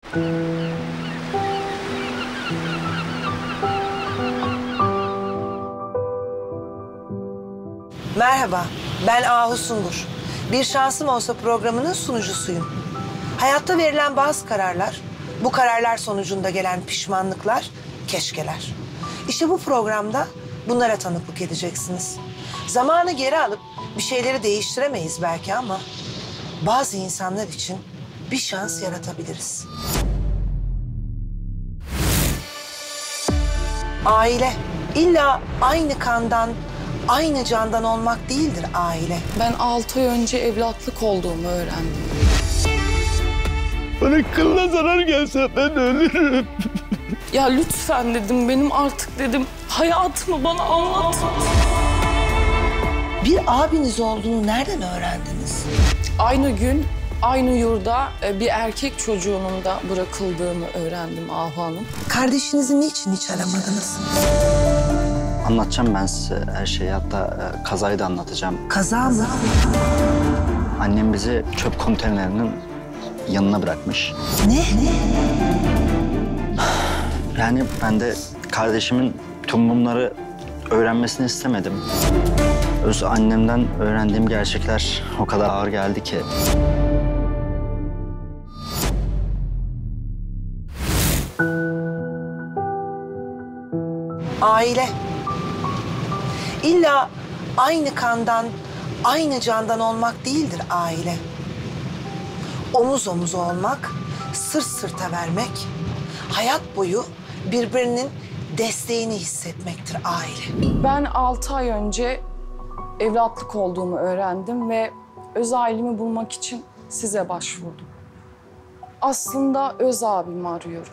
Merhaba, ben Ahu Sungur. Bir Şansım Olsa programının sunucusuyum. Hayatta verilen bazı kararlar, bu kararlar sonucunda gelen pişmanlıklar, keşkeler. İşte bu programda bunlara tanıklık edeceksiniz. Zamanı geri alıp bir şeyleri değiştiremeyiz belki ama bazı insanlar için bir şans yaratabiliriz. Aile, illa aynı kandan, aynı candan olmak değildir aile. Ben 6 ay önce evlatlık olduğumu öğrendim. Bana kılına zarar gelse ben ölürüm. Ya lütfen dedim, benim artık dedim hayatımı bana anlat. Bir abiniz olduğunu nereden öğrendiniz? Aynı gün, aynı yurda bir erkek çocuğunun da bırakıldığını öğrendim Ahu Hanım. Kardeşinizi niçin hiç aramadınız? Anlatacağım ben size her şeyi. Hatta kazayı da anlatacağım. Kaza mı? Annem bizi çöp konteynerinin yanına bırakmış. Ne? Yani ben de kardeşimin tüm bunları öğrenmesini istemedim. Öz annemden öğrendiğim gerçekler o kadar ağır geldi ki. Aile. İlla aynı kandan, aynı candan olmak değildir aile. Omuz omuza olmak, sırt sırta vermek, hayat boyu birbirinin desteğini hissetmektir aile. Ben 6 ay önce evlatlık olduğumu öğrendim ve öz ailemi bulmak için size başvurdum. Aslında öz abimi arıyorum.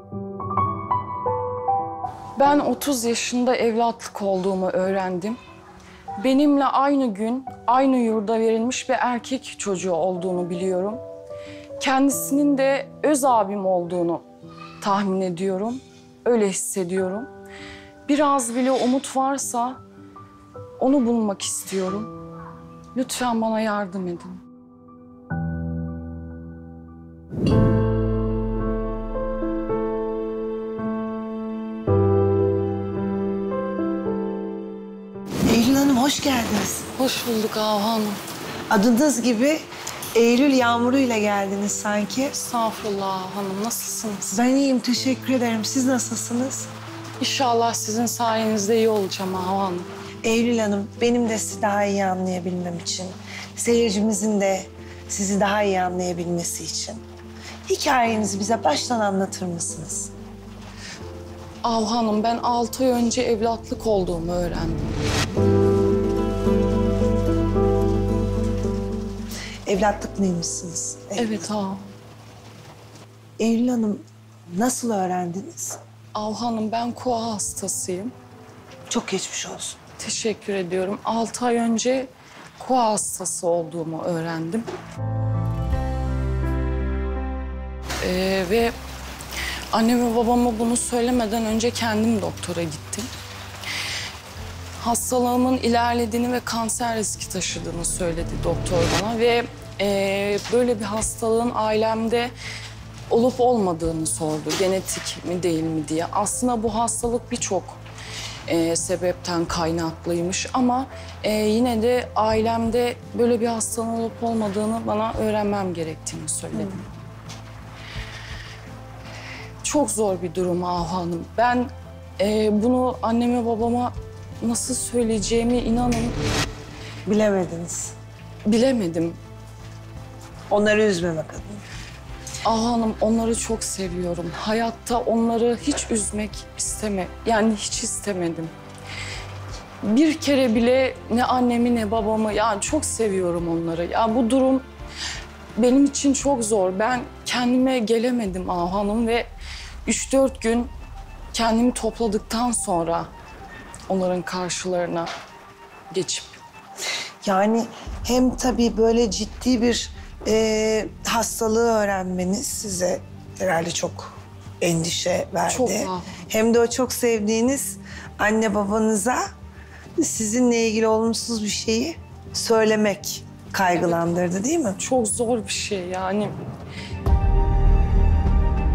Ben 30 yaşında evlatlık olduğumu öğrendim. Benimle aynı gün, aynı yurda verilmiş bir erkek çocuğu olduğunu biliyorum. Kendisinin de öz abim olduğunu tahmin ediyorum. Öyle hissediyorum. Biraz bile umut varsa onu bulmak istiyorum. Lütfen bana yardım edin. Eylül Hanım hoş geldiniz. Hoş bulduk Ahu Hanım. Adınız gibi Eylül yağmuruyla geldiniz sanki. Estağfurullah Ahu Hanım, nasılsınız? Ben iyiyim, teşekkür ederim. Siz nasılsınız? İnşallah sizin sayenizde iyi olacağım Ahu Hanım. Eylül Hanım, benim de sizi daha iyi anlayabilmem için, seyircimizin de sizi daha iyi anlayabilmesi için hikayenizi bize baştan anlatır mısınız? Ahu Hanım, ben 6 ay önce evlatlık olduğumu öğrendim. Evlatlık mıymışsınız? Evet Ahu. Eylül Hanım, nasıl öğrendiniz? Ahu Hanım, ben koa hastasıyım. Çok geçmiş olsun. Teşekkür ediyorum. 6 ay önce koa hastası olduğumu öğrendim. Ve anneme babama bunu söylemeden önce kendim doktora gittim. Hastalığımın ilerlediğini ve kanser riski taşıdığını söyledi doktor bana ve böyle bir hastalığın ailemde olup olmadığını sordu. Genetik mi değil mi diye. Aslında bu hastalık birçok sebepten kaynaklıymış ama yine de ailemde böyle bir hastalığın olup olmadığını bana öğrenmem gerektiğini söyledi. Çok zor bir durum Ahu Hanım. Ben bunu anneme babama nasıl söyleyeceğimi inanın Bilemediniz. bilemedim. Onları üzmemek adına. Ahu Hanım, onları çok seviyorum. Hayatta onları hiç üzmek yani hiç istemedim. Bir kere bile ne annemi ne babamı, yani çok seviyorum onları. Ya bu durum benim için çok zor. Ben kendime gelemedim Ahu Hanım ve 3-4 gün kendimi topladıktan sonra onların karşılarına geçip. Yani hem tabii böyle ciddi bir hastalığı öğrenmeniz size herhalde çok endişe verdi. Çok. Hem de o çok sevdiğiniz anne babanıza sizinle ilgili olumsuz bir şeyi söylemek kaygılandırdı, değil mi? Çok zor bir şey yani.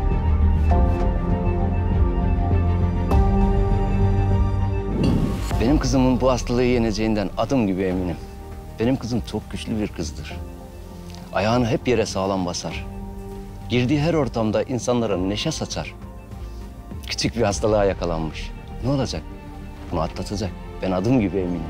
Benim kızımın bu hastalığı yeneceğinden adım gibi eminim. Benim kızım çok güçlü bir kızdır. Ayağını hep yere sağlam basar. Girdiği her ortamda insanlara neşe saçar. Küçük bir hastalığa yakalanmış. Ne olacak? Bunu atlatacak. Ben adım gibi eminim.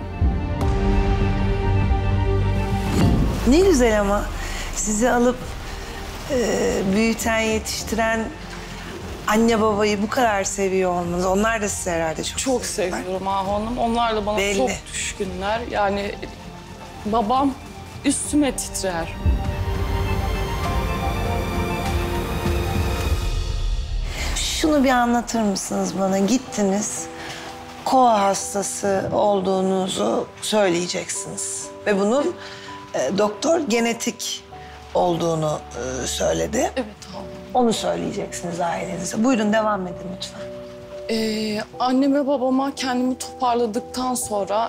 Ne güzel ama sizi alıp büyüten, yetiştiren anne babayı bu kadar seviyor olmanız. Onlar da sizi herhalde Çok seviyorlar. seviyorum Ahu Hanım. Onlar da bana Belli. çok düşkünler. Yani babam üstüme titrer. Şunu bir anlatır mısınız bana? Gittiniz, koa hastası olduğunuzu söyleyeceksiniz. Ve bunun doktor genetik olduğunu söyledi. Evet Ahu. Onu söyleyeceksiniz ailenize. Buyurun devam edin lütfen. Anneme babama kendimi toparladıktan sonra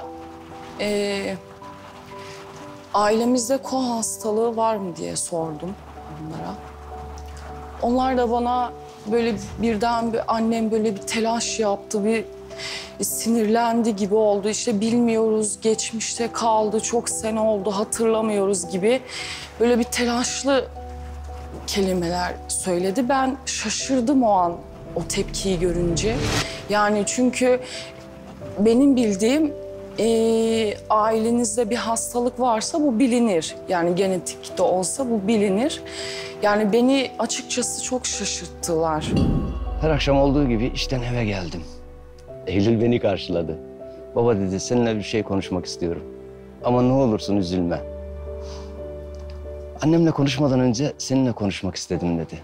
ailemizde koa hastalığı var mı diye sordum onlara. Onlar da bana böyle birden annem böyle bir telaş yaptı, bir sinirlendi gibi oldu. İşte bilmiyoruz, geçmişte kaldı, çok sene oldu, hatırlamıyoruz gibi böyle bir telaşlı kelimeler söyledi. Ben şaşırdım o an o tepkiyi görünce. Yani çünkü benim bildiğim ailenizde bir hastalık varsa bu bilinir. Yani genetik de olsa bu bilinir. Yani beni açıkçası çok şaşırttılar. Her akşam olduğu gibi işten eve geldim. Eylül beni karşıladı. Baba dedi, seninle bir şey konuşmak istiyorum. Ama ne olursun üzülme. Annemle konuşmadan önce seninle konuşmak istedim dedi.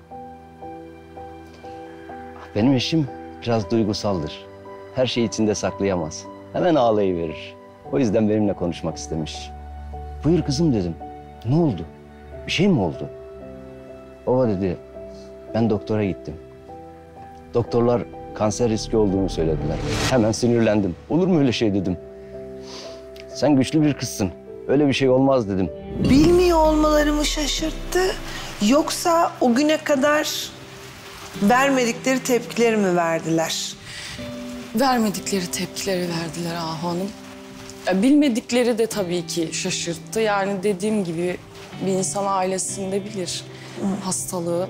Benim eşim biraz duygusaldır. Her şeyi içinde saklayamaz. Hemen ağlayıverir. O yüzden benimle konuşmak istemiş. Buyur kızım dedim. Ne oldu? Bir şey mi oldu? Baba dedi, ben doktora gittim. Doktorlar kanser riski olduğunu söylediler. Hemen sinirlendim. Olur mu öyle şey dedim. Sen güçlü bir kızsın. Öyle bir şey olmaz dedim. Bilmiyor olmaları mı şaşırttı? Yoksa o güne kadar vermedikleri tepkileri mi verdiler? Vermedikleri tepkileri verdiler Ahu Hanım. Ya bilmedikleri de tabii ki şaşırttı. Yani dediğim gibi bir insan ailesinde bilir hastalığı.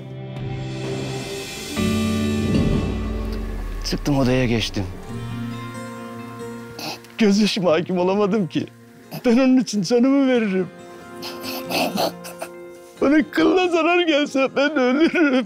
Çıktım odaya geçtim. Gözyaşıma hakim olamadım ki. Ben onun için canımı veririm. Bana kılına zarar gelse ben ölürüm.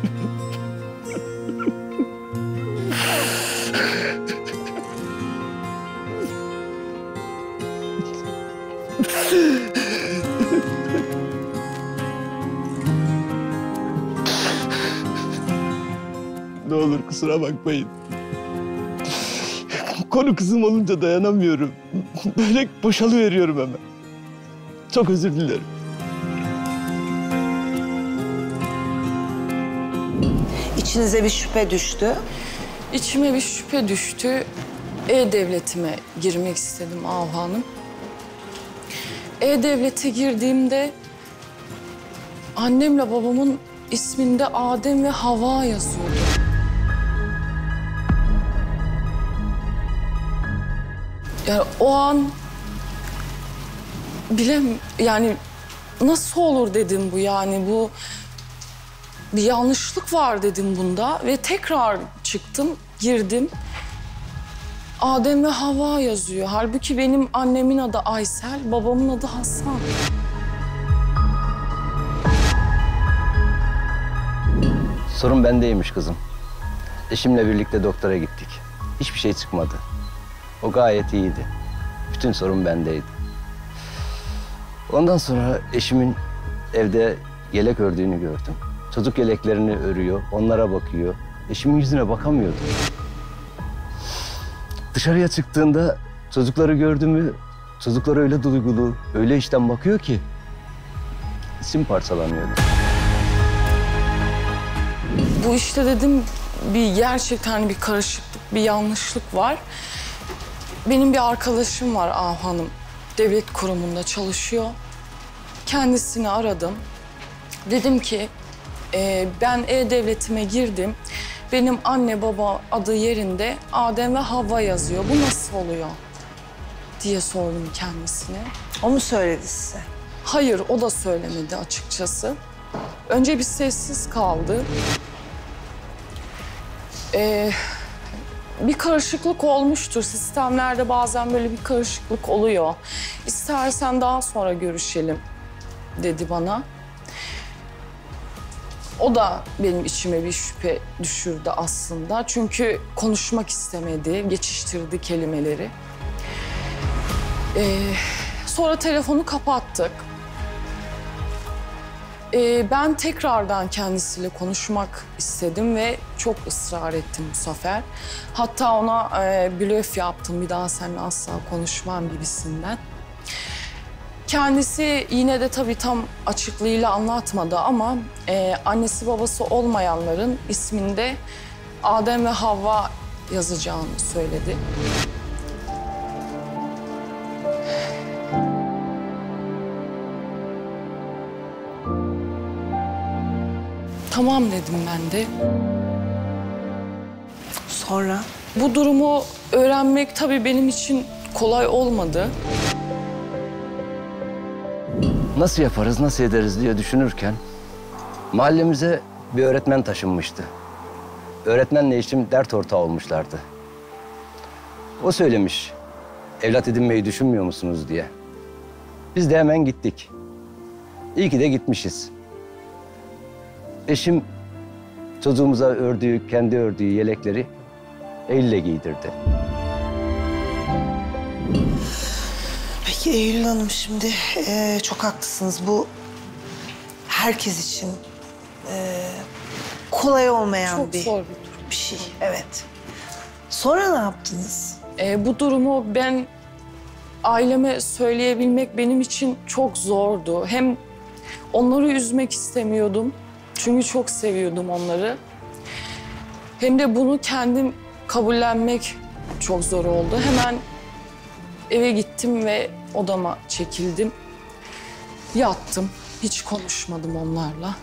Ne olur kusura bakmayın. Konu kızım olunca dayanamıyorum. Böyle boşalıveriyorum hemen. Çok özür dilerim. İçinize bir şüphe düştü. İçime bir şüphe düştü. E-Devleti'me girmek istedim Ahu Hanım. E-Devlet'e girdiğimde annemle babamın isminde Adem ve Havva yazıyordu. Yani o an yani nasıl olur dedim bu, yani bu bir yanlışlık var dedim bunda ve tekrar çıktım, girdim. Adem ve Havva yazıyor. Halbuki benim annemin adı Aysel, babamın adı Hasan. Sorun bendeymiş kızım. Eşimle birlikte doktora gittik. Hiçbir şey çıkmadı. O gayet iyiydi. Bütün sorun bendeydi. Ondan sonra eşimin evde yelek ördüğünü gördüm. Çocuk yeleklerini örüyor, onlara bakıyor. Eşimin yüzüne bakamıyordum. Dışarıya çıktığında çocukları gördü mü, çocuklar öyle duygulu, öyle içten bakıyor ki içim parçalanıyordu. Bu işte dedim gerçekten bir karışıklık, bir yanlışlık var. Benim bir arkadaşım var Ahu Hanım. Devlet kurumunda çalışıyor. Kendisini aradım. Dedim ki ben E-Devletime girdim. Benim anne baba adı yerinde Adem ve Havva yazıyor. Bu nasıl oluyor? diye sordum kendisine. O mu söyledi size? Hayır, o da söylemedi açıkçası. Önce bir sessiz kaldı. Bir karışıklık olmuştur. Sistemlerde bazen böyle bir karışıklık oluyor. İstersen daha sonra görüşelim dedi bana. O da benim içime bir şüphe düşürdü aslında. Çünkü konuşmak istemedi, geçiştirdi kelimeleri. Sonra telefonu kapattık. Ben tekrardan kendisiyle konuşmak istedim ve çok ısrar ettim bu sefer. Hatta ona blöf yaptım, bir daha seninle asla konuşmam gibisinden. Kendisi yine de tabii tam açıklığıyla anlatmadı ama annesi babası olmayanların isminde Adem ve Havva yazacağını söyledi. Tamam dedim ben de. Sonra? Bu durumu öğrenmek tabii benim için kolay olmadı. Nasıl yaparız, nasıl ederiz diye düşünürken mahallemize bir öğretmen taşınmıştı. Öğretmenle eşim dert ortağı olmuşlardı. O söylemiş, evlat edinmeyi düşünmüyor musunuz diye. Biz de hemen gittik. İyi ki de gitmişiz. Eşim çocuğumuza kendi ördüğü yelekleri elle giydirdi. Peki Eylül Hanım, şimdi çok haklısınız. Bu herkes için kolay olmayan Çok bir zor bir durum. bir şey. Evet. Sonra ne yaptınız? Bu durumu ben aileme söyleyebilmek benim için çok zordu. Hem onları üzmek istemiyordum. Çünkü çok seviyordum onları. Hem de bunu kendim kabullenmek çok zor oldu. Hemen eve gittim ve odama çekildim. Yattım. Hiç konuşmadım onlarla.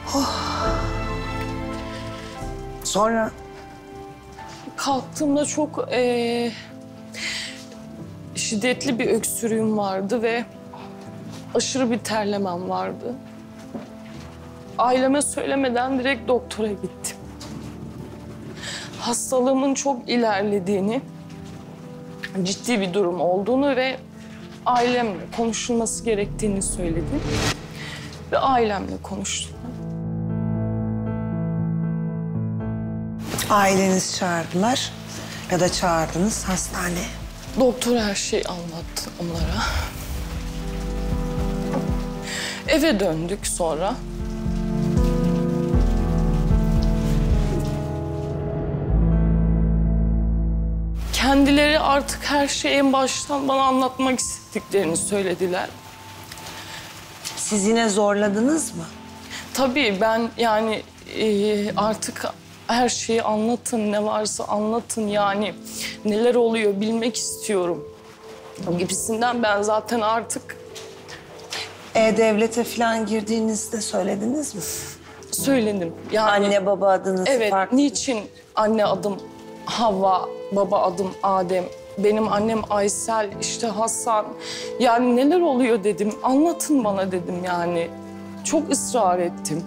Sonra? Kalktığımda çok şiddetli bir öksürüğüm vardı ve aşırı bir terlemem vardı. Aileme söylemeden direkt doktora gittim. Hastalığımın çok ilerlediğini, ciddi bir durum olduğunu ve ailemle konuşulması gerektiğini söyledim. Ve ailemle konuştum. Aileniz çağırdılar ya da çağırdınız hastaneye. Doktor her şeyi anlattı onlara. Eve döndük sonra. Kendileri artık her şeyi en baştan bana anlatmak istediklerini söylediler. Siz yine zorladınız mı? Tabii ben yani artık her şeyi anlatın, ne varsa anlatın yani. Neler oluyor bilmek istiyorum gibisinden ben zaten artık E-Devlet'e falan girdiğinizde söylediniz mi? söyledim. Yani Anne baba adınız evet, farklı. niçin anne adım Havva, baba adım Adem, benim annem Aysel, işte Hasan. Yani neler oluyor dedim, anlatın bana dedim yani. Çok ısrar ettim.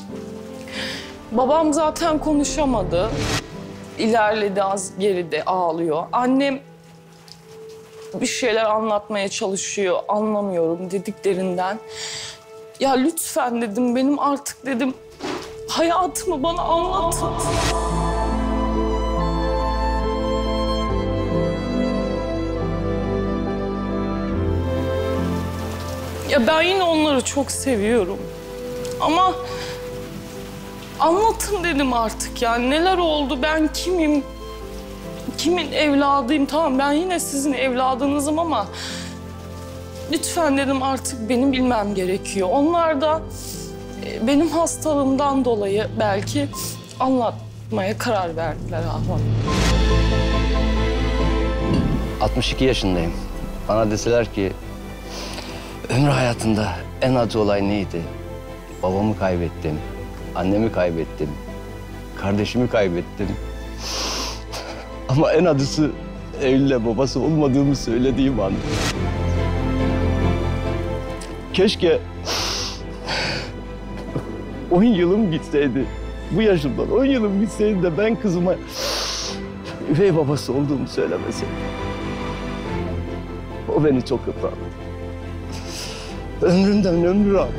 Babam zaten konuşamadı. İlerledi, az geride ağlıyor. Annem bir şeyler anlatmaya çalışıyor, anlamıyorum dediklerinden. Ya lütfen dedim, benim artık dedim hayatımı bana anlatın. Ya ben yine onları çok seviyorum. Ama anlatın dedim artık yani neler oldu, ben kimim, kimin evladıyım, tamam ben yine sizin evladınızım ama lütfen dedim artık benim bilmem gerekiyor. Onlar da benim hastalığımdan dolayı belki anlatmaya karar verdiler Ahmet. 62 yaşındayım. Bana deseler ki ömrü hayatında en acı olay neydi? Babamı kaybettim, annemi kaybettim, kardeşimi kaybettim. Ama en acısı Eylül'e babası olmadığımı söylediğim an. Keşke 10 yılım gitseydi. Bu yaşımdan 10 yılım gitseydi de ben kızıma üvey babası olduğumu söylemeseydim. O beni çok yıprattı. Ömrümden ömür aldı.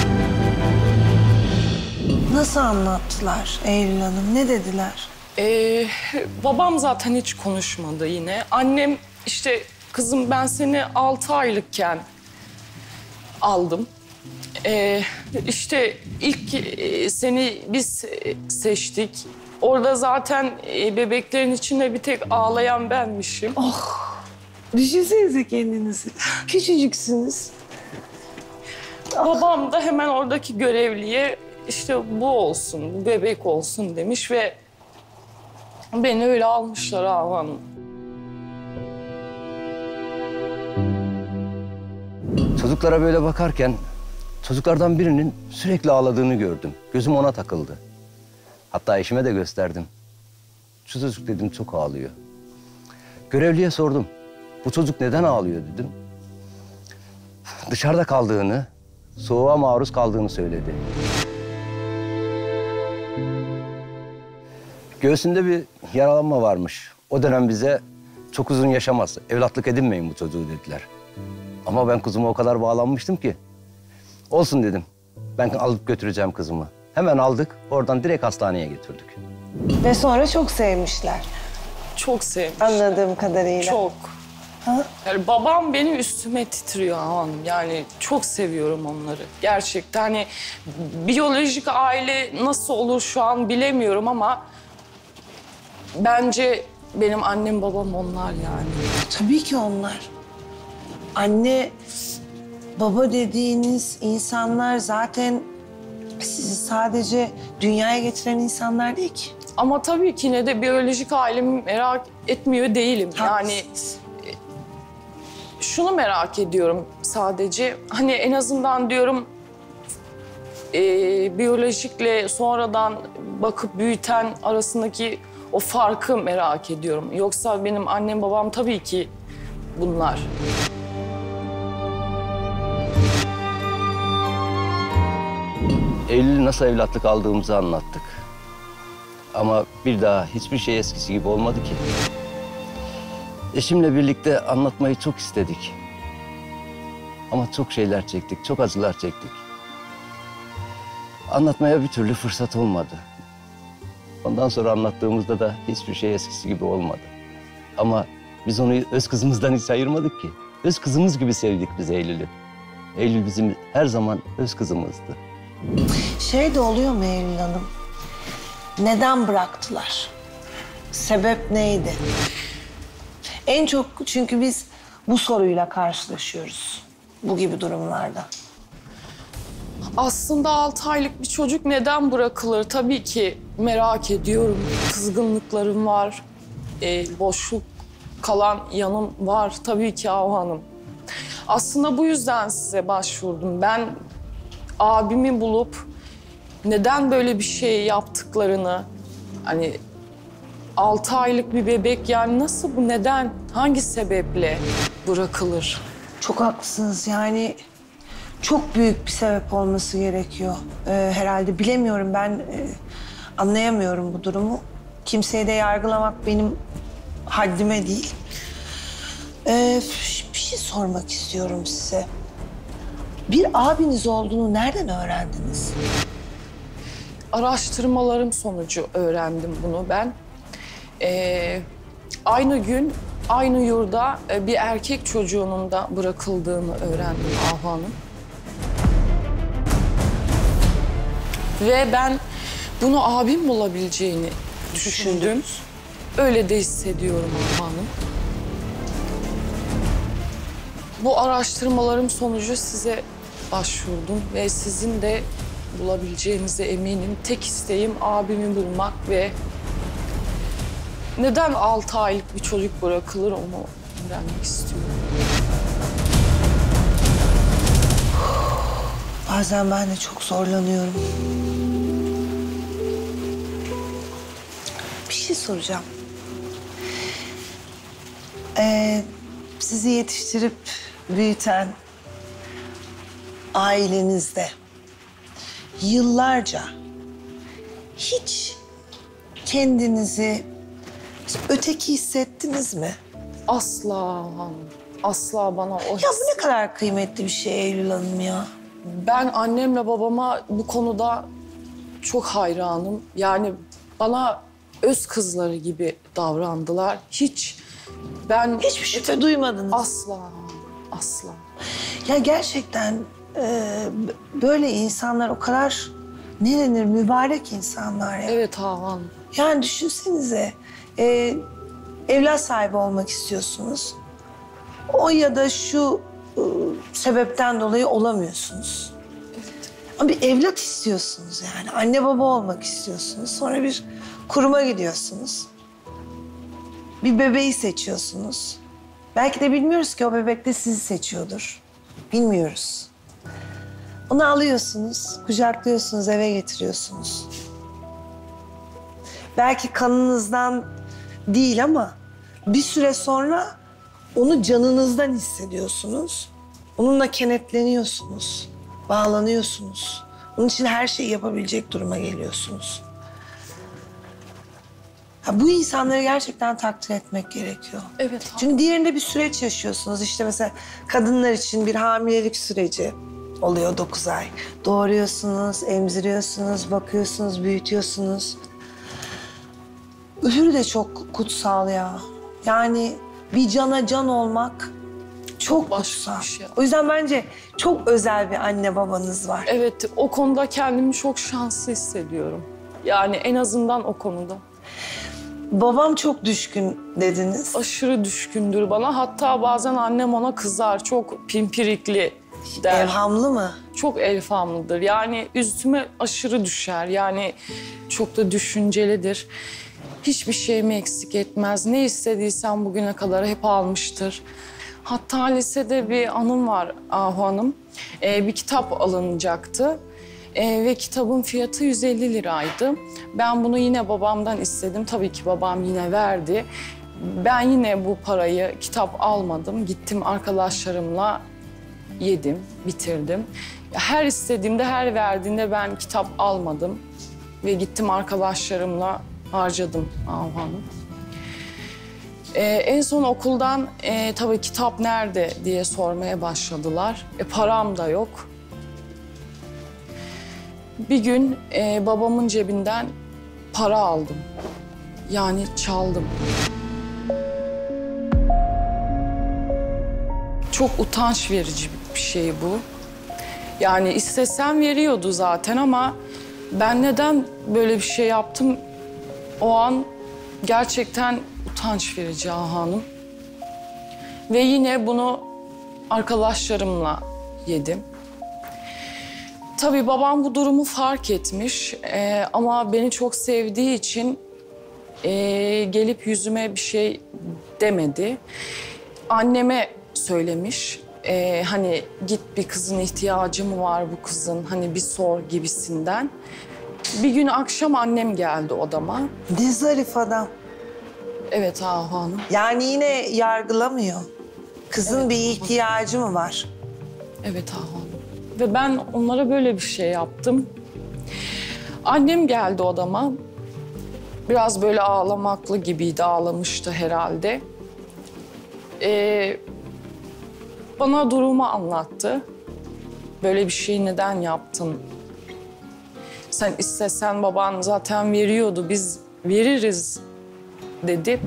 Nasıl anlattılar Eylül Hanım? Ne dediler? Babam zaten hiç konuşmadı yine. Annem işte kızım ben seni 6 aylıkken aldım. İşte ilk seni biz seçtik. Orada zaten bebeklerin içinde bir tek ağlayan benmişim. Düşünsenize kendinizi. Küçücüksünüz. Babam da hemen oradaki görevliye işte bu olsun, bu bebek olsun demiş ve beni öyle almışlar Ahu Hanım. Çocuklara böyle bakarken çocuklardan birinin sürekli ağladığını gördüm. Gözüm ona takıldı. Hatta eşime de gösterdim. Şu çocuk dedim çok ağlıyor. Görevliye sordum. Bu çocuk neden ağlıyor dedim. Dışarıda kaldığını, soğuğa maruz kaldığını söyledi. Göğsünde bir yaralanma varmış. O dönem bize çok uzun yaşamaz, evlatlık edinmeyin bu çocuğu dediler. Ama ben kızıma o kadar bağlanmıştım ki. Olsun dedim. Ben alıp götüreceğim kızımı. Hemen aldık, oradan direkt hastaneye götürdük. Ve sonra çok sevmişler. Çok sevmiş. Anladığım kadarıyla. Çok. Ha? Yani babam benim üstüme titriyor Ahu Hanım. Yani çok seviyorum onları. Gerçekten hani biyolojik aile nasıl olur şu an bilemiyorum ama bence benim annem babam onlar yani. Tabii ki onlar. Anne, baba dediğiniz insanlar zaten sizi sadece dünyaya getiren insanlar değil ki. Ama tabii ki yine de biyolojik ailemi merak etmiyor değilim. Yani Haklısınız. şunu merak ediyorum sadece. Hani en azından diyorum biyolojikle sonradan bakıp büyüten arasındaki o farkı merak ediyorum. Yoksa benim annem babam tabii ki bunlar. Eylül'ü nasıl evlatlık aldığımızı anlattık. Ama bir daha hiçbir şey eskisi gibi olmadı ki. Eşimle birlikte anlatmayı çok istedik. Ama çok şeyler çektik, çok acılar çektik. Anlatmaya bir türlü fırsat olmadı. Ondan sonra anlattığımızda da hiçbir şey eskisi gibi olmadı. Ama biz onu öz kızımızdan hiç ayırmadık ki. Öz kızımız gibi sevdik biz Eylül'ü. Eylül bizim her zaman öz kızımızdı. Şey de oluyor mu Eylül Hanım? Neden bıraktılar? Sebep neydi? En çok çünkü biz bu soruyla karşılaşıyoruz bu gibi durumlarda. Aslında 6 aylık bir çocuk neden bırakılır? Tabii ki merak ediyorum. Kızgınlıklarım var. Boşluk kalan yanım var. Tabii ki Ahu Hanım. Aslında bu yüzden size başvurdum. Ben abimi bulup neden böyle bir şey yaptıklarını... Hani 6 aylık bir bebek yani nasıl bu, neden, hangi sebeple bırakılır? Çok haklısınız yani çok büyük bir sebep olması gerekiyor herhalde. Bilemiyorum ben anlayamıyorum bu durumu. Kimseyi de yargılamak benim haddime değil. Bir şey sormak istiyorum size. Bir abiniz olduğunu nereden öğrendiniz? Araştırmalarım sonucu öğrendim bunu ben. Aynı gün, aynı yurda bir erkek çocuğunun da bırakıldığını öğrendim Ahu Hanım. Ve ben bunu abim bulabileceğini düşündüm. Öyle de hissediyorum Ahu Hanım. Bu araştırmalarım sonucu size başvurdum ve sizin de bulabileceğinize eminim. Tek isteğim abimi bulmak ve neden 6 aylık bir çocuk bırakılır onu öğrenmek istiyorum. Bazen ben de çok zorlanıyorum. Bir şey soracağım. Sizi yetiştirip büyüten ailenizde yıllarca hiç kendinizi öteki hissettiniz mi? Asla hanım. Asla bana o Ya bu ne kadar kıymetli bir şey Eylül Hanım ya. Ben annemle babama bu konuda çok hayranım. Yani bana öz kızları gibi davrandılar. Hiçbir şüphe duymadınız. Asla, asla. Ya gerçekten böyle insanlar o kadar ne denir mübarek insanlar ya. Evet Hanım. Yani düşünsenize evlat sahibi olmak istiyorsunuz. O ya da şu sebepten dolayı olamıyorsunuz. Evet. Ama bir evlat istiyorsunuz yani. Anne baba olmak istiyorsunuz. Sonra bir kuruma gidiyorsunuz. Bir bebeği seçiyorsunuz. Belki de bilmiyoruz ki o bebek de sizi seçiyordur. Bilmiyoruz. Onu alıyorsunuz, kucaklıyorsunuz, eve getiriyorsunuz. Belki kanınızdan değil ama bir süre sonra onu canınızdan hissediyorsunuz. Onunla kenetleniyorsunuz, bağlanıyorsunuz. Onun için her şeyi yapabilecek duruma geliyorsunuz. Ha, bu insanları gerçekten takdir etmek gerekiyor. Evet Hanım. Çünkü diğerinde bir süreç yaşıyorsunuz. İşte mesela kadınlar için bir hamilelik süreci oluyor 9 ay. Doğuruyorsunuz, emziriyorsunuz, bakıyorsunuz, büyütüyorsunuz. Öbürü de çok kutsal ya. Yani bir cana can olmak çok başka kutsal. bir şey. O yüzden bence çok özel bir anne babanız var. Evet, o konuda kendimi çok şanslı hissediyorum. Yani en azından o konuda. Babam çok düşkün dediniz. Aşırı düşkündür bana. Hatta bazen annem ona kızar. Çok pimpirikli der. Evhamlı mı? Çok elfamlıdır. Yani üstüme aşırı düşer. Yani çok da düşüncelidir. Hiçbir şeyimi eksik etmez. Ne istediysem bugüne kadar hep almıştır. Hatta lisede bir anım var Ahu Hanım. Bir kitap alınacaktı. Ve kitabın fiyatı 150 liraydı. Ben bunu yine babamdan istedim. Tabii ki babam yine verdi. Ben yine bu parayı kitap almadım. Gittim arkadaşlarımla yedim, bitirdim. Her istediğimde, her verdiğinde ben kitap almadım. Ve gittim arkadaşlarımla harcadım Ahu Hanım. En son okuldan tabii kitap nerede diye sormaya başladılar. Param da yok. Bir gün babamın cebinden para aldım. Yani çaldım. Çok utanç verici bir şey bu. Yani istesem veriyordu zaten ama ben neden böyle bir şey yaptım? O an gerçekten utanç verici Hanım. Ve yine bunu arkadaşlarımla yedim. Tabii babam bu durumu fark etmiş ama beni çok sevdiği için gelip yüzüme bir şey demedi. Anneme söylemiş. Hani git bir kızın ihtiyacı mı var bu kızın hani bir sor gibisinden. Bir gün akşam annem geldi odama. Ne zarif adam. Evet Ahu Hanım. Yani yine yargılamıyor. Kızın bir ihtiyacı mı var? Evet Ahu Hanım. Ve ben onlara böyle bir şey yaptım. Annem geldi odama. Biraz böyle ağlamaklı gibiydi, ağlamıştı herhalde. Bana durumu anlattı. Böyle bir şeyi neden yaptın? Sen istesen baban zaten veriyordu, biz veririz dedi.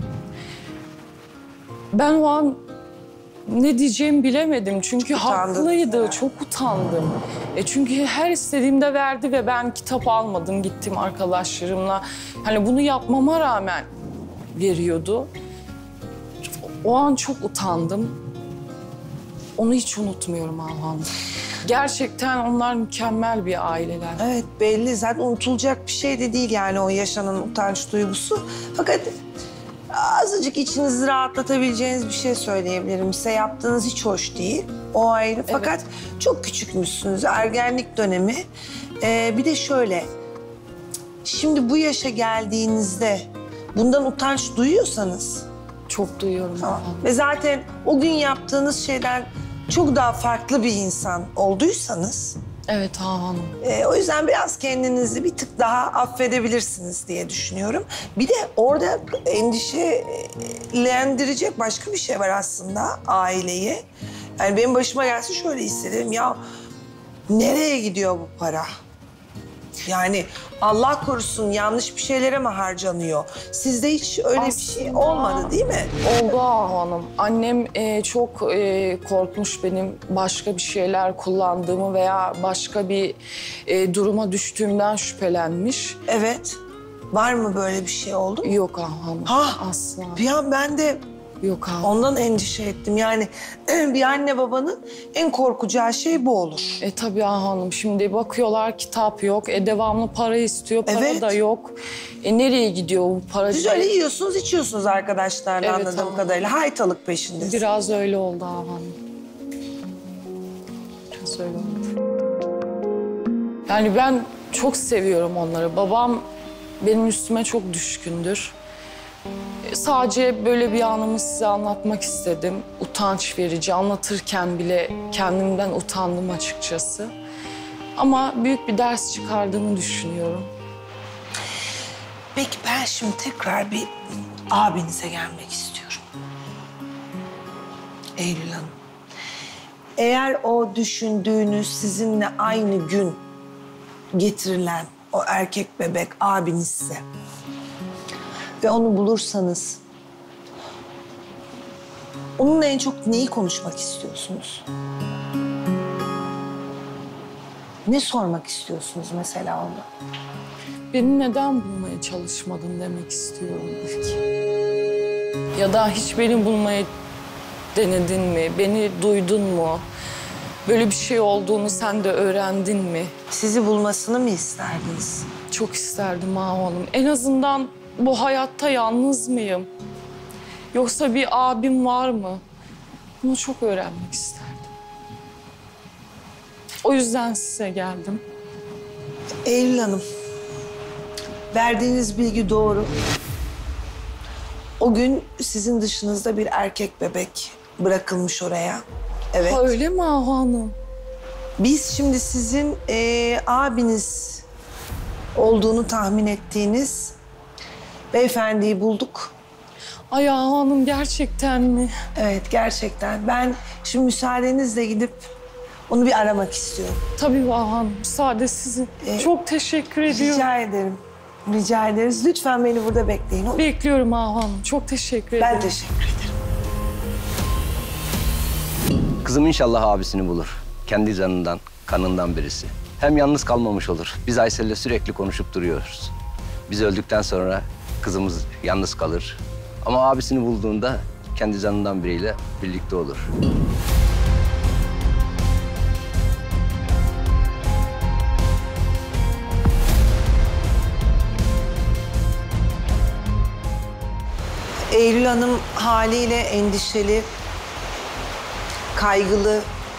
Ben o an ne diyeceğimi bilemedim çünkü Utandınız haklıydı, herhalde. çok utandım. Çünkü her istediğimde verdi ve ben kitap almadım, gittim arkadaşlarımla. Hani bunu yapmama rağmen veriyordu. O an çok utandım. Onu hiç unutmuyorum Alhan. Gerçekten onlar mükemmel bir aileler. Evet belli. Zaten unutulacak bir şey de değil yani o yaşanan utanç duygusu. Fakat azıcık içinizi rahatlatabileceğiniz bir şey söyleyebilirim. Size yaptığınız hiç hoş değil. O ayrı. Fakat çok küçükmüşsünüz. Ergenlik dönemi. Bir de şöyle. Şimdi bu yaşa geldiğinizde bundan utanç duyuyorsanız Çok duyuyorum. Tamam. Ahu Hanım. Ve zaten o gün yaptığınız şeyden çok daha farklı bir insan olduysanız... Evet Ahu Hanım. O yüzden biraz kendinizi bir tık daha affedebilirsiniz diye düşünüyorum. Bir de orada endişelendirecek başka bir şey var aslında aileyi. Yani benim başıma gelse şöyle hissederim ya, nereye gidiyor bu para? Yani Allah korusun yanlış bir şeylere mi harcanıyor? Sizde hiç öyle bir şey Aslında olmadı değil mi? Oldu Ahu Hanım. Annem çok korkmuş benim başka bir şeyler kullandığımı veya başka bir duruma düştüğümden şüphelenmiş. Evet. Var mı böyle bir şey oldu mu? Yok Ahu Hanım. Ha, Asla. bir an ben de Yok Ahu. ondan endişe ettim. Yani bir anne babanın en korkacağı şey bu olur. Tabii Ahu Hanım. Şimdi bakıyorlar kitap yok. Devamlı para istiyor. Para Evet. da yok. Nereye gidiyor bu para? Siz öyle yiyorsunuz, içiyorsunuz arkadaşlarla Evet, anladığım tamam. kadarıyla. Haytalık peşindesiniz. Biraz öyle oldu Ahu Hanım. Biraz öyle oldu. Yani ben çok seviyorum onları. Babam benim üstüme çok düşkündür. Sadece böyle bir anımı size anlatmak istedim. Utanç verici. Anlatırken bile kendimden utandım açıkçası. Ama büyük bir ders çıkardığımı düşünüyorum. Peki ben şimdi tekrar bir abinize gelmek istiyorum. Eylül Hanım. Eğer o düşündüğünüz sizinle aynı gün getirilen o erkek bebek abinizse ve onu bulursanız onunla en çok neyi konuşmak istiyorsunuz? Ne sormak istiyorsunuz mesela ona? Beni neden bulmaya çalışmadın demek istiyorum ilk. Ya da hiç beni bulmaya denedin mi? Beni duydun mu? Böyle bir şey olduğunu sen de öğrendin mi? Sizi bulmasını mı isterdiniz? Çok isterdim Ahu Hanım. En azından bu hayatta yalnız mıyım? Yoksa bir abim var mı? Bunu çok öğrenmek isterdim. O yüzden size geldim. Eylül Hanım, verdiğiniz bilgi doğru. O gün sizin dışınızda bir erkek bebek bırakılmış oraya. Evet. Ha, öyle mi Ahu Hanım? Biz şimdi sizin abiniz olduğunu tahmin ettiğiniz beyefendiyi bulduk. Ay Ahu Hanım gerçekten mi? Evet, gerçekten. Ben şimdi müsaadenizle gidip onu bir aramak istiyorum. Tabii Ahu Hanım, müsaade sizin. Çok teşekkür ediyorum. Rica ederim. Rica ederiz. Lütfen beni burada bekleyin. Olur mu? Bekliyorum Ahu Hanım. Çok teşekkür ederim. Ben teşekkür ederim. Kızım inşallah abisini bulur. Kendi canından, kanından birisi. Hem yalnız kalmamış olur. Biz Aysel'le sürekli konuşup duruyoruz. Biz öldükten sonra kızımız yalnız kalır. Ama abisini bulduğunda kendi canından biriyle birlikte olur. Eylül Hanım haliyle endişeli, kaygılı,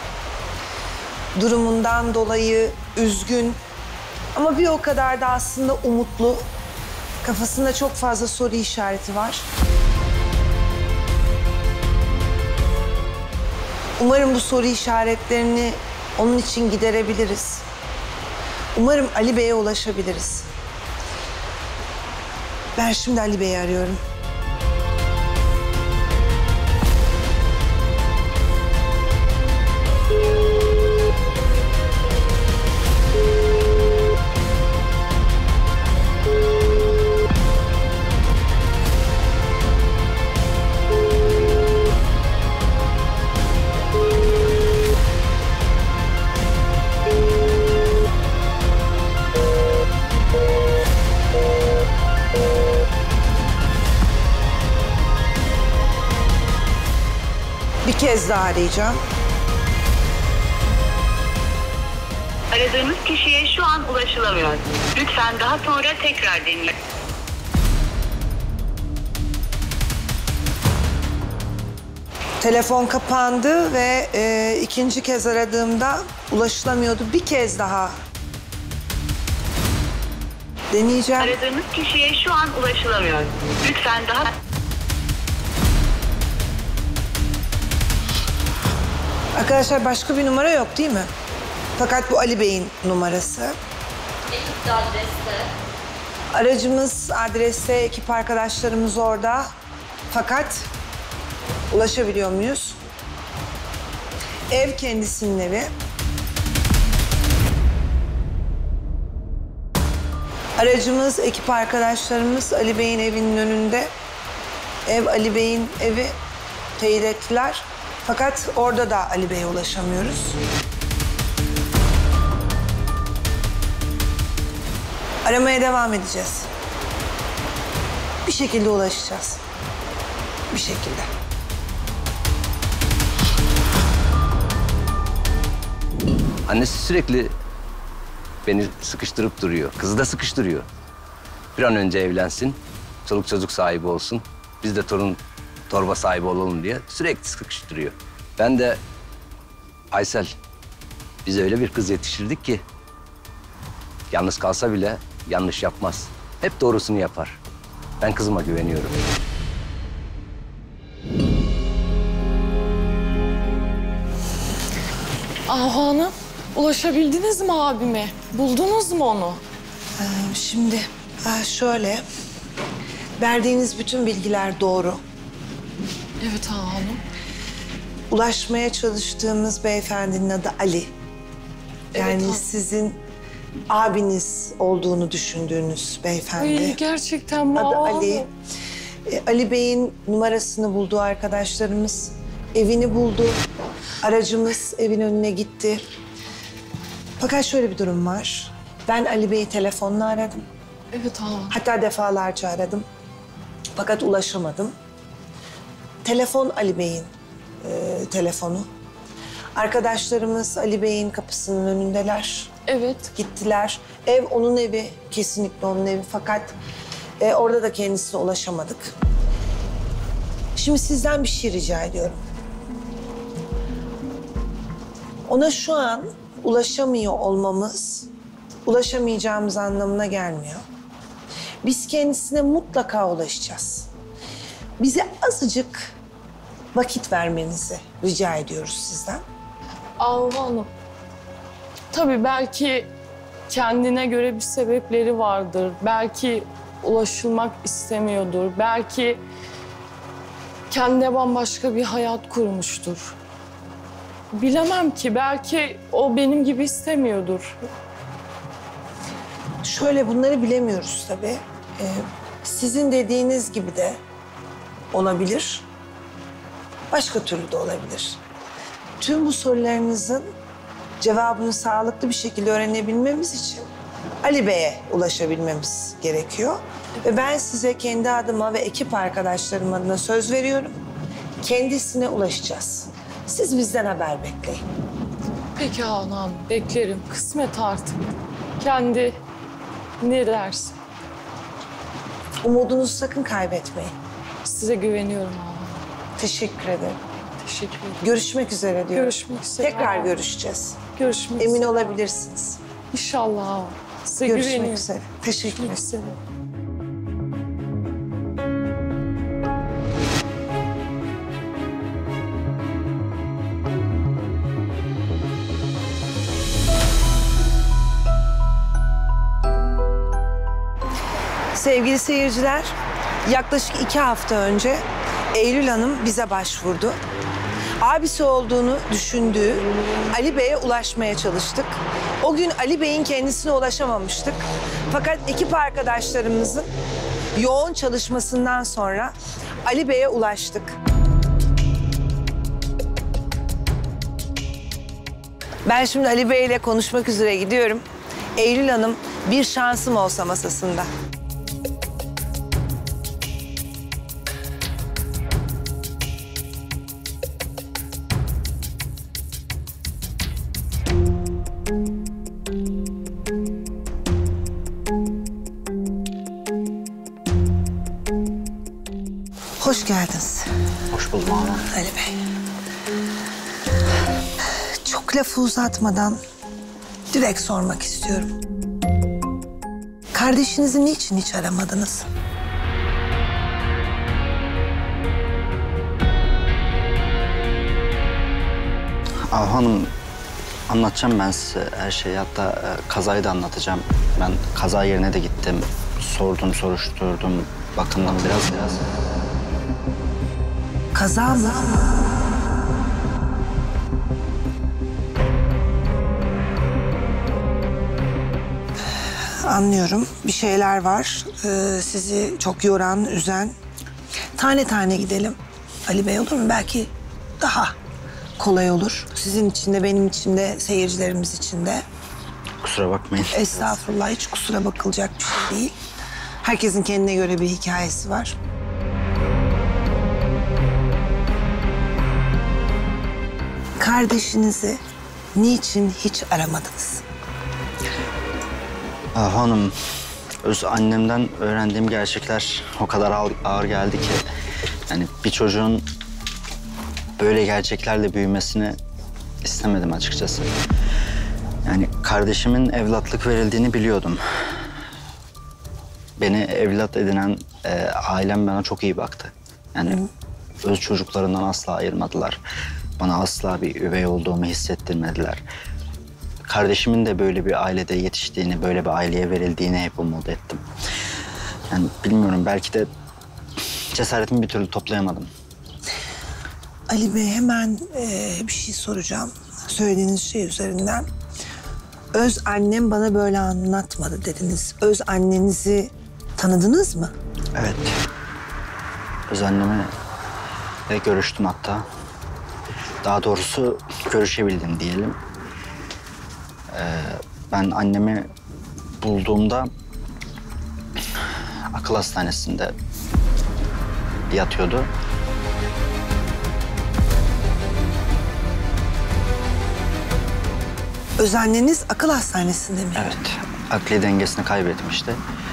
durumundan dolayı üzgün ama bir o kadar da aslında umutlu. Kafasında çok fazla soru işareti var. Umarım bu soru işaretlerini onun için giderebiliriz. Umarım Ali Bey'e ulaşabiliriz. Ben şimdi Ali Bey'i arıyorum. Bir kez daha arayacağım. Aradığınız kişiye şu an ulaşılamıyor. Lütfen daha sonra tekrar deneyin. Telefon kapandı ve ikinci kez aradığımda ulaşılamıyordu. Bir kez daha deneyeceğim. Aradığınız kişiye şu an ulaşılamıyor. Lütfen daha... Arkadaşlar başka bir numara yok değil mi? Fakat bu Ali Bey'in numarası. Ekip de adreste. Aracımız adreste, ekip arkadaşlarımız orada. Fakat ulaşabiliyor muyuz? Ev kendisinin evi. Aracımız, ekip arkadaşlarımız Ali Bey'in evinin önünde. Ev Ali Bey'in evi, teyit ettiler. Fakat orada da Ali Bey'e ulaşamıyoruz. Aramaya devam edeceğiz. Bir şekilde ulaşacağız. Bir şekilde. Annesi sürekli beni sıkıştırıp duruyor. Kızı da sıkıştırıyor. Bir an önce evlensin, çoluk çocuk sahibi olsun. Biz de torun torba sahibi olalım diye sürekli sıkıştırıyor. Ben de Aysel, biz öyle bir kız yetiştirdik ki yalnız kalsa bile yanlış yapmaz. Hep doğrusunu yapar. Ben kızıma güveniyorum. Ahu Hanım, ulaşabildiniz mi abime? Buldunuz mu onu? Şimdi şöyle, verdiğiniz bütün bilgiler doğru. Evet Ahu Hanım. Ulaşmaya çalıştığımız beyefendinin adı Ali. Yani Evet, sizin abiniz olduğunu düşündüğünüz beyefendi. Ay, gerçekten mi Adı Ahu Ali. Hanım? Ali Bey'in numarasını buldu arkadaşlarımız. Evini buldu. Aracımız evin önüne gitti. Fakat şöyle bir durum var. Ben Ali Bey'i telefonla aradım. Evet Ahu Hanım. Hatta defalarca aradım. Fakat ulaşamadım. Telefon Ali Bey'in telefonu. Arkadaşlarımız Ali Bey'in kapısının önündeler. Evet. Gittiler. Ev onun evi, kesinlikle onun evi. Fakat orada da kendisine ulaşamadık. Şimdi sizden bir şey rica ediyorum. Ona şu an ulaşamıyor olmamız, ulaşamayacağımız anlamına gelmiyor. Biz kendisine mutlaka ulaşacağız. Bize azıcık vakit vermenizi rica ediyoruz sizden. Ahu Hanım. Tabii belki kendine göre bir sebepleri vardır. Belki ulaşılmak istemiyordur. Belki kendine bambaşka bir hayat kurmuştur. Bilemem ki. Belki o benim gibi istemiyordur. Şöyle bunları bilemiyoruz tabii. Sizin dediğiniz gibi de olabilir. Başka türlü de olabilir. Tüm bu sorularınızın cevabını sağlıklı bir şekilde öğrenebilmemiz için Ali Bey'e ulaşabilmemiz gerekiyor. Ve ben size kendi adıma ve ekip arkadaşlarım adına söz veriyorum. Kendisine ulaşacağız. Siz bizden haber bekleyin. Peki Ahu Hanım, beklerim. Kısmet artık. Kendi ne derse. Umudunuzu sakın kaybetmeyin. Size güveniyorum Ahu Hanım. Teşekkür ederim. Teşekkür ederim. Görüşmek üzere diyorum. Görüşmek üzere. Tekrar görüşeceğiz. Görüşmek Emin üzere. olabilirsiniz. İnşallah Ahu Hanım. Size Görüşmek güveniyorum. üzere. Teşekkür ederim. Görüşmek üzere. Sevgili seyirciler, yaklaşık 2 hafta önce Eylül Hanım bize başvurdu. Abisi olduğunu düşündüğü Ali Bey'e ulaşmaya çalıştık. O gün Ali Bey'in kendisine ulaşamamıştık. Fakat ekip arkadaşlarımızın yoğun çalışmasından sonra Ali Bey'e ulaştık. Ben şimdi Ali Bey ile konuşmak üzere gidiyorum. Eylül Hanım bir şansım olsa masasında. Hoş geldiniz Hoş buldum ama. Ali Bey. Çok lafı uzatmadan direkt sormak istiyorum. Kardeşinizi niçin hiç aramadınız? Hanım, anlatacağım ben size her şeyi. Hatta kazayı da anlatacağım. Ben kaza yerine de gittim. Sordum, soruşturdum, bakındım biraz. Kaza mı? Anlıyorum. Bir şeyler var. Sizi çok yoran, üzen. Tane tane gidelim. Ali Bey, olur mu? Belki daha kolay olur. Sizin için de, benim için de, seyircilerimiz için de. Kusura bakmayın. Estağfurullah, hiç kusura bakılacak bir şey değil. Herkesin kendine göre bir hikayesi var. Kardeşinizi niçin hiç aramadınız? Hanım, öz annemden öğrendiğim gerçekler o kadar ağır geldi ki... yani bir çocuğun böyle gerçeklerle büyümesini istemedim açıkçası. Yani kardeşimin evlatlık verildiğini biliyordum. Beni evlat edinen ailem bana çok iyi baktı. Yani öz çocuklarından asla ayırmadılar. Bana asla bir üvey olduğumu hissettirmediler. Kardeşimin de böyle bir ailede yetiştiğini, böyle bir aileye verildiğini hep umut ettim. Yani bilmiyorum, belki de cesaretimi bir türlü toplayamadım. Ali Bey, hemen bir şey soracağım. Söylediğiniz şey üzerinden. Öz annem bana böyle anlatmadı dediniz. Öz annenizi tanıdınız mı? Evet. Öz annemle görüştüm hatta. Daha doğrusu görüşebildim diyelim. Ben annemi bulduğumda akıl hastanesinde yatıyordu. Öz anneniz akıl hastanesinde mi? Evet, akli dengesini kaybetmişti.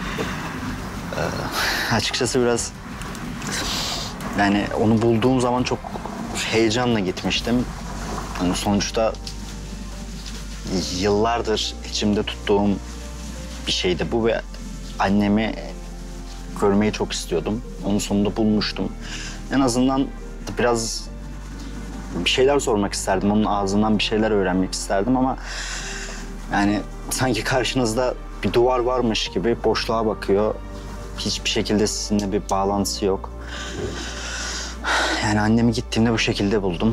Açıkçası biraz... yani onu bulduğum zaman çok heyecanla gitmiştim. Yani sonuçta yıllardır içimde tuttuğum bir şeydi bu ve annemi görmeyi çok istiyordum. Onun sonunda bulmuştum. En azından biraz bir şeyler sormak isterdim. Onun ağzından bir şeyler öğrenmek isterdim ama... yani sanki karşınızda bir duvar varmış gibi boşluğa bakıyor. Hiçbir şekilde sizinle bir bağlantısı yok. Yani annemi gittiğimde bu şekilde buldum.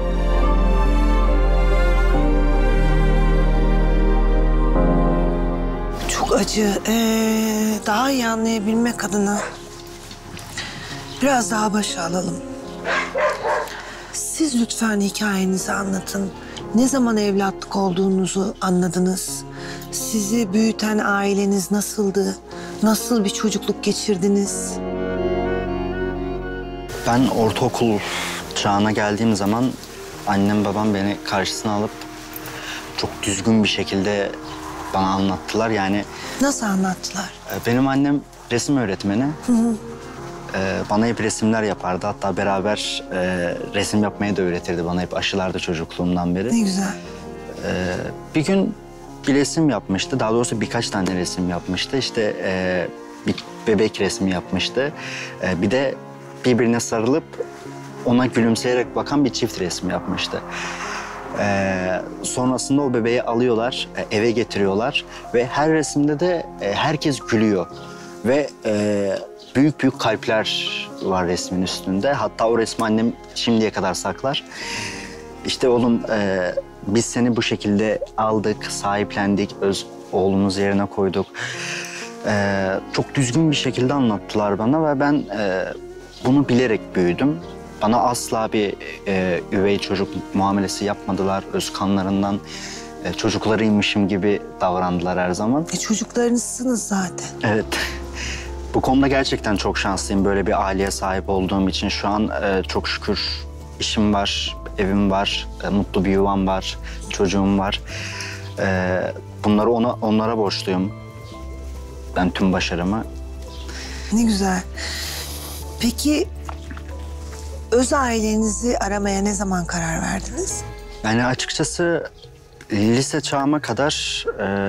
Çok acı. Daha iyi anlayabilmek adına biraz daha başa alalım. Siz lütfen hikayenizi anlatın. Ne zaman evlatlık olduğunuzu anladınız? Sizi büyüten aileniz nasıldı? Nasıl bir çocukluk geçirdiniz? Ben ortaokul çağına geldiğim zaman annem babam beni karşısına alıp çok düzgün bir şekilde bana anlattılar. Yani Nasıl anlattılar? benim annem resim öğretmeni. Bana hep resimler yapardı. Hatta beraber resim yapmayı da öğretirdi bana, hep aşılardı çocukluğumdan beri. Ne güzel. Bir gün bir resim yapmıştı. Daha doğrusu birkaç tane resim yapmıştı. İşte bir bebek resmi yapmıştı. Bir de birbirine sarılıp ona gülümseyerek bakan bir çift resmi yapmıştı. Sonrasında o bebeği alıyorlar, eve getiriyorlar ve her resimde de herkes gülüyor. Ve büyük büyük kalpler var resmin üstünde. Hatta o resmi annem şimdiye kadar saklar. İşte oğlum, biz seni bu şekilde aldık, sahiplendik, öz oğlumuz yerine koyduk. Çok düzgün bir şekilde anlattılar bana ve ben bunu bilerek büyüdüm. Bana asla bir üvey çocuk muamelesi yapmadılar. Öz kanlarından çocuklarıymışım gibi davrandılar her zaman. Çocuklarınızsınız zaten. Evet. Bu konuda gerçekten çok şanslıyım. Böyle bir aileye sahip olduğum için şu an çok şükür işim var, evim var, mutlu bir yuvam var, çocuğum var. Bunları onlara borçluyum. Ben tüm başarımı. Ne güzel. Peki öz ailenizi aramaya ne zaman karar verdiniz? Yani açıkçası lise çağıma kadar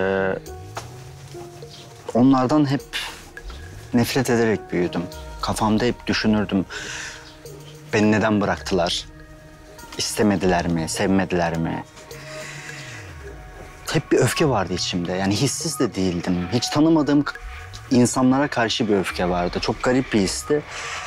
onlardan hep nefret ederek büyüdüm. Kafamda hep düşünürdüm. Beni neden bıraktılar? istemediler mi, sevmediler mi? Hep bir öfke vardı içimde. Yani hissiz de değildim. Hiç tanımadığım insanlara karşı bir öfke vardı. Çok garip bir histi.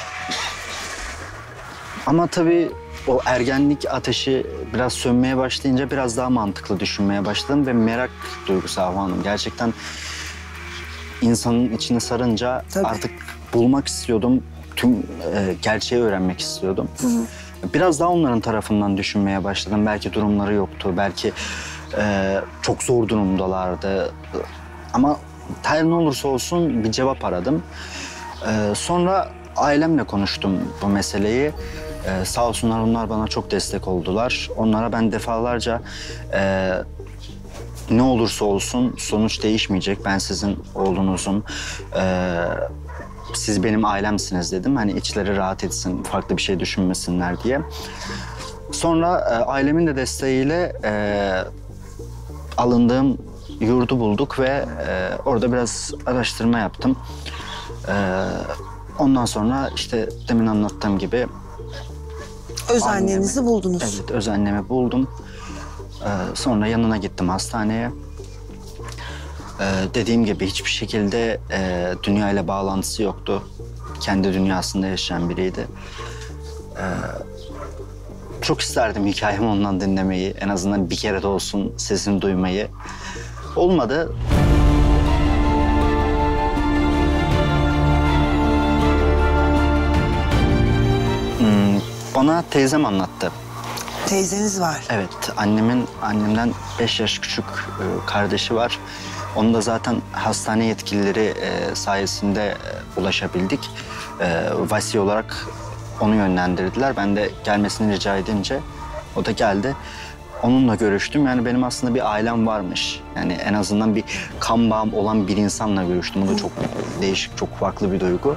Ama tabii o ergenlik ateşi biraz sönmeye başlayınca biraz daha mantıklı düşünmeye başladım ve merak duygusu Havva Hanım. Gerçekten insanın içine sarınca Tabii. artık bulmak istiyordum. Tüm gerçeği öğrenmek istiyordum. Biraz daha onların tarafından düşünmeye başladım. Belki durumları yoktu, belki çok zor durumdalardı. Ama her ne olursa olsun bir cevap aradım. Sonra ailemle konuştum bu meseleyi. Sağ olsunlar onlar bana çok destek oldular. Onlara ben defalarca ne olursa olsun sonuç değişmeyecek. Ben sizin oğlunuzum. Siz benim ailemsiniz dedim. Hani içleri rahat etsin, farklı bir şey düşünmesinler diye. Sonra ailemin de desteğiyle alındığım yurdu bulduk ve orada biraz araştırma yaptım. Ondan sonra işte demin anlattığım gibi Öz annenizi buldunuz. Evet, öz annemi buldum. Sonra yanına gittim hastaneye. Dediğim gibi hiçbir şekilde dünyayla bağlantısı yoktu. Kendi dünyasında yaşayan biriydi. Çok isterdim hikayemi ondan dinlemeyi. En azından bir kere de olsun sesini duymayı. Olmadı. Bana teyzem anlattı. Teyzeniz var. Evet, annemden 5 yaş küçük kardeşi var. Onu da zaten hastane yetkilileri sayesinde ulaşabildik. Vasi olarak onu yönlendirdiler. Ben de gelmesini rica edince o da geldi. Onunla görüştüm. Yani benim aslında bir ailem varmış. Yani en azından bir kan bağım olan bir insanla görüştüm. O da çok değişik, çok farklı bir duygu.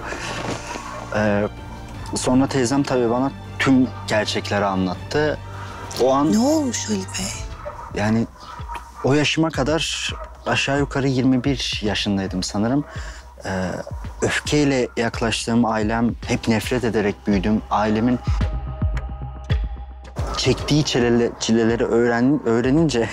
Sonra teyzem tabii bana tüm gerçekleri anlattı. O an Ne olmuş Ali Bey? yani o yaşıma kadar aşağı yukarı 21 yaşındaydım sanırım. Öfkeyle yaklaştığım ailem, hep nefret ederek büyüdüm. Ailemin çektiği çileleri öğrenince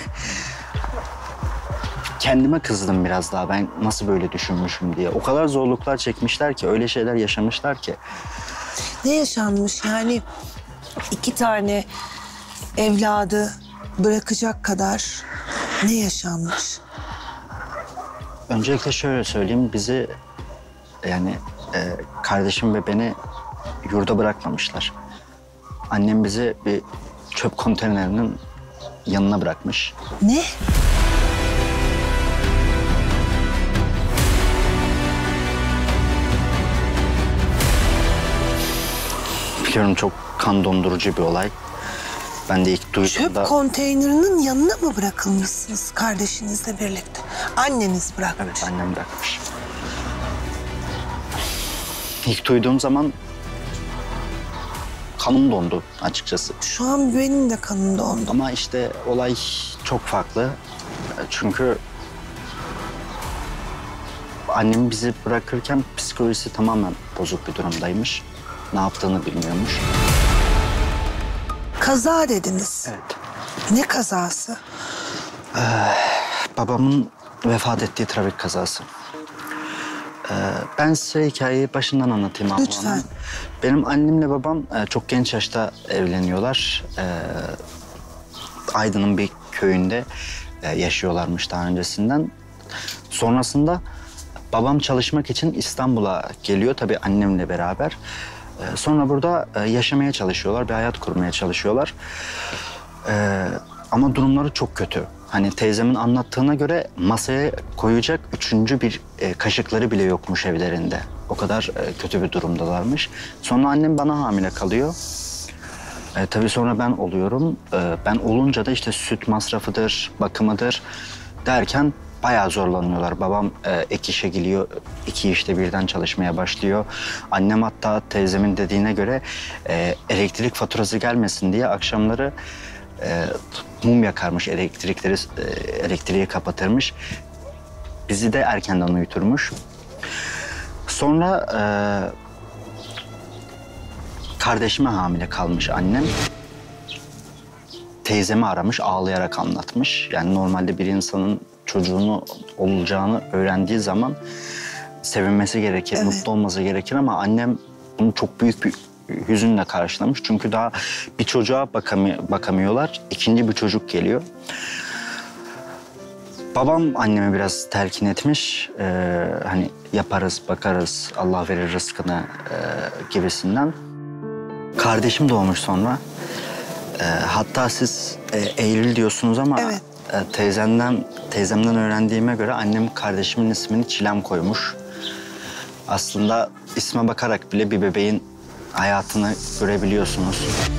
kendime kızdım biraz daha. Ben nasıl böyle düşünmüşüm diye. O kadar zorluklar çekmişler ki, öyle şeyler yaşamışlar ki. Ne yaşanmış yani 2 tane evladı bırakacak kadar ne yaşanmış? Öncelikle şöyle söyleyeyim, bizi yani kardeşim ve beni yurda bırakmamışlar. Annem bizi bir çöp konteynerinin yanına bırakmış. Ne? Biliyorum çok kan dondurucu bir olay. Ben de ilk duyduğumda... Çöp konteynerinin yanına mı bırakılmışsınız kardeşinizle birlikte? Anneniz bırakmış. Evet, annem bırakmış. İlk duyduğum zaman kanım dondu açıkçası. Şu an benim de kanım dondu. Ama işte olay çok farklı. Çünkü annem bizi bırakırken psikolojisi tamamen bozuk bir durumdaymış. Ne yaptığını bilmiyormuş. Kaza dediniz. Evet. Ne kazası? Babamın vefat ettiği trafik kazası. Ben size hikayeyi başından anlatayım abla. Lütfen. Benim annemle babam çok genç yaşta evleniyorlar. Aydın'ın bir köyünde yaşıyorlarmış daha öncesinden. Sonrasında babam çalışmak için İstanbul'a geliyor tabii annemle beraber. Sonra burada yaşamaya çalışıyorlar, bir hayat kurmaya çalışıyorlar. Ama durumları çok kötü. Hani teyzemin anlattığına göre masaya koyacak 3. bir kaşıkları bile yokmuş evlerinde. O kadar kötü bir durumdalarmış. Sonra annem bana hamile kalıyor. Tabii sonra ben oluyorum. Ben olunca da işte süt masrafıdır, bakımıdır derken bayağı zorlanıyorlar. Babam ek işe gidiyor, 2 işte birden çalışmaya başlıyor. Annem hatta teyzemin dediğine göre elektrik faturası gelmesin diye akşamları mum yakarmış, elektriği kapatırmış. Bizi de erkenden uyuturmuş. Sonra kardeşime hamile kalmış annem. teyzemi aramış, ağlayarak anlatmış. Yani normalde bir insanın çocuğunu olacağını öğrendiği zaman sevinmesi gerekir, Evet. mutlu olması gerekir ama annem bunu çok büyük bir hüzünle karşılamış. Çünkü daha bir çocuğa bakamıyorlar, ikinci bir çocuk geliyor. Babam anneme biraz telkin etmiş, hani yaparız, bakarız, Allah verir rızkını gibisinden. Kardeşim doğmuş sonra. Hatta siz Eylül diyorsunuz ama Evet. teyzemden öğrendiğime göre annem kardeşimin ismini Çilem koymuş. Aslında isme bakarak bile bir bebeğin hayatını görebiliyorsunuz.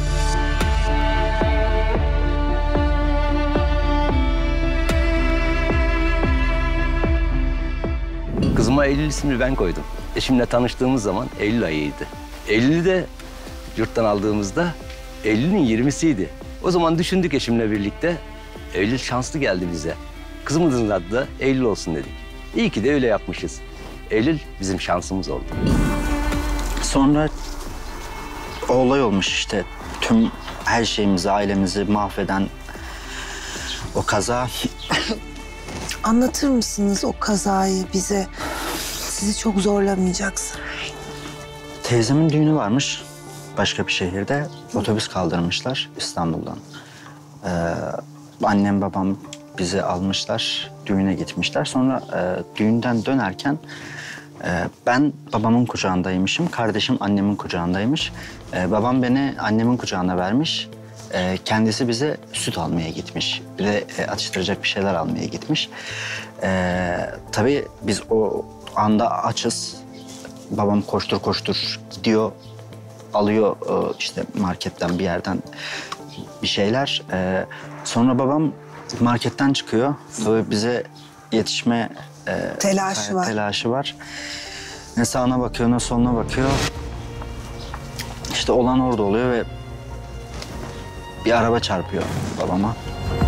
Kızıma Eylül ismini ben koydum. Eşimle tanıştığımız zaman Eylül ayıydı. Eylül'ü de yurttan aldığımızda Eylül'ün 20'siydi. O zaman düşündük eşimle birlikte. Eylül şanslı geldi bize. Kızımızın adı da Eylül olsun dedik. İyi ki de öyle yapmışız. Eylül bizim şansımız oldu. Sonra o olay olmuş işte. Tüm her şeyimizi, ailemizi mahveden o kaza. Anlatır mısınız o kazayı bize? Sizi çok zorlamayacaksın. Teyzemin düğünü varmış başka bir şehirde. Otobüs kaldırmışlar İstanbul'dan. Annem babam bizi almışlar, düğüne gitmişler. Sonra düğünden dönerken ben babamın kucağındaymışım, kardeşim annemin kucağındaymış. Babam beni annemin kucağına vermiş. Kendisi bize süt almaya gitmiş. Bir de atıştıracak bir şeyler almaya gitmiş. Tabii biz o anda açız. Babam koştur koştur gidiyor, alıyor işte marketten bir yerden bir şeyler. Sonra babam marketten çıkıyor. Tabii bize yetişme telaşı var. Ne sağına bakıyor ne soluna bakıyor. İşte olan orada oluyor ve bir araba çarpıyor babama.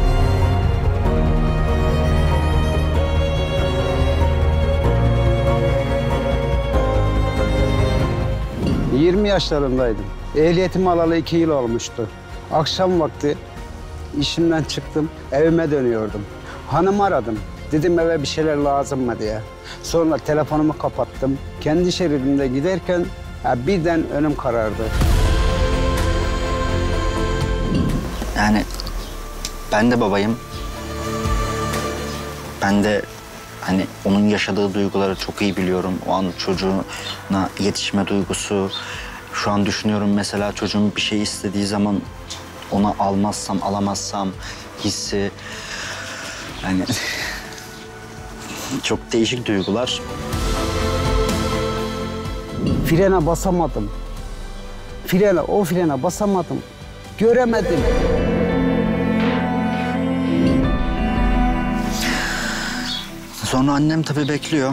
Ben 20 yaşlarındaydım. Ehliyetimi alalı 2 yıl olmuştu. Akşam vakti işimden çıktım, evime dönüyordum. Hanımı aradım. Dedim eve bir şeyler lazım mı diye. Sonra telefonumu kapattım. Kendi şeridimde giderken birden önüm karardı. Yani ben de babayım. Ben de hani onun yaşadığı duyguları çok iyi biliyorum. O an çocuğuna yetişme duygusu. Şu an düşünüyorum mesela çocuğum bir şey istediği zaman ona almazsam, alamazsam hissi. Yani çok değişik duygular. Frene basamadım. O frene basamadım. Göremedim. Sonra annem tabii bekliyor.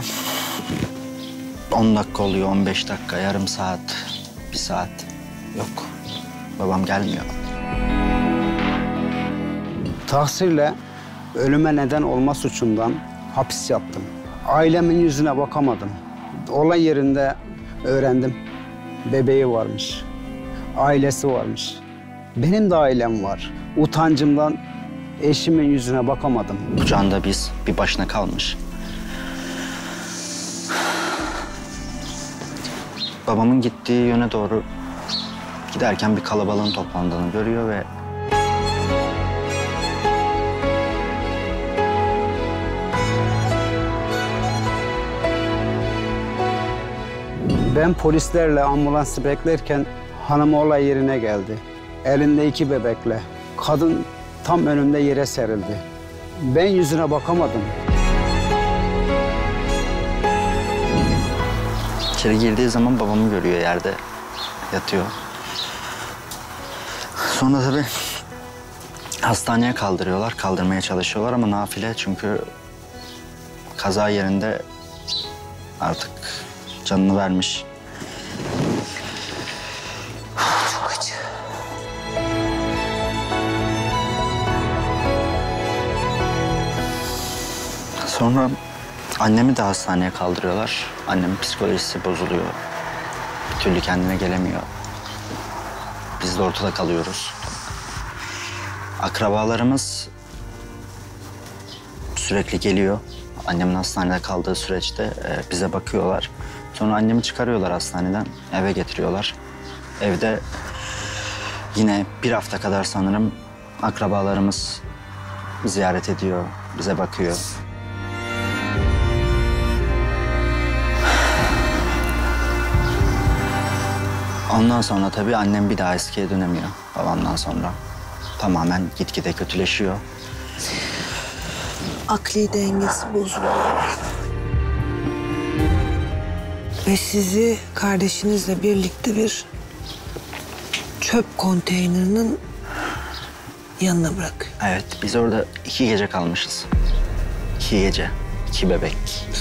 10 dakika oluyor, 15 dakika, yarım saat, 1 saat. Yok, babam gelmiyor. Taksirle ölüme neden olma suçundan hapis yattım. Ailemin yüzüne bakamadım. Olay yerinde öğrendim. Bebeği varmış. Ailesi varmış. Benim de ailem var. Utancımdan eşimin yüzüne bakamadım. Kucağında biz, bir başına kalmış. Babamın gittiği yöne doğru giderken bir kalabalığın toplandığını görüyor ve ben polislerle ambulansı beklerken hanım olay yerine geldi. Elinde 2 bebekle. Kadın tam önümde yere serildi. Ben yüzüne bakamadım. içeri girdiği zaman babamı görüyor, yerde yatıyor. Sonra tabii hastaneye kaldırmaya çalışıyorlar ama nafile çünkü kaza yerinde artık canını vermiş. Çok acı. Sonra annemi de hastaneye kaldırıyorlar. Annemin psikolojisi bozuluyor. Bir türlü kendine gelemiyor. Biz de ortada kalıyoruz. Akrabalarımız sürekli geliyor. Annemin hastanede kaldığı süreçte bize bakıyorlar. Sonra annemi çıkarıyorlar hastaneden, eve getiriyorlar. Evde yine bir hafta kadar sanırım akrabalarımız ziyaret ediyor, bize bakıyor. Ondan sonra tabii annem bir daha eskiye dönemiyor babamdan sonra. Tamamen gitgide kötüleşiyor. Akli dengesi bozuluyor. Ve sizi kardeşinizle birlikte bir çöp konteynerinin yanına bırakıyor. Evet, biz orada 2 gece kalmışız. 2 gece, 2 bebek.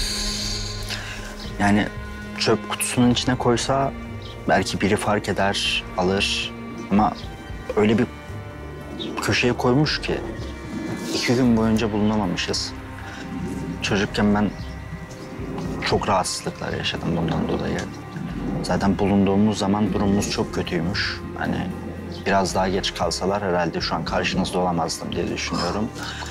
Yani çöp kutusunun içine koysa belki biri fark eder, alır. Ama öyle bir köşeye koymuş ki 2 gün boyunca bulunamamışız. Çocukken ben çok rahatsızlıklar yaşadım bundan dolayı. Zaten bulunduğumuz zaman durumumuz çok kötüymüş. Hani biraz daha geç kalsalar herhalde şu an karşınızda olamazdım diye düşünüyorum.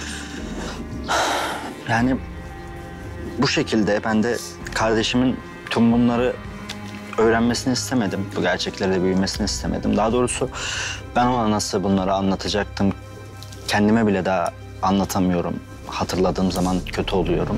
Yani bu şekilde ben de kardeşimin tüm bunları öğrenmesini istemedim. Bu gerçekleri de büyümesini istemedim. Daha doğrusu ben ona nasıl bunları anlatacaktım kendime bile daha anlatamıyorum. Hatırladığım zaman kötü oluyorum.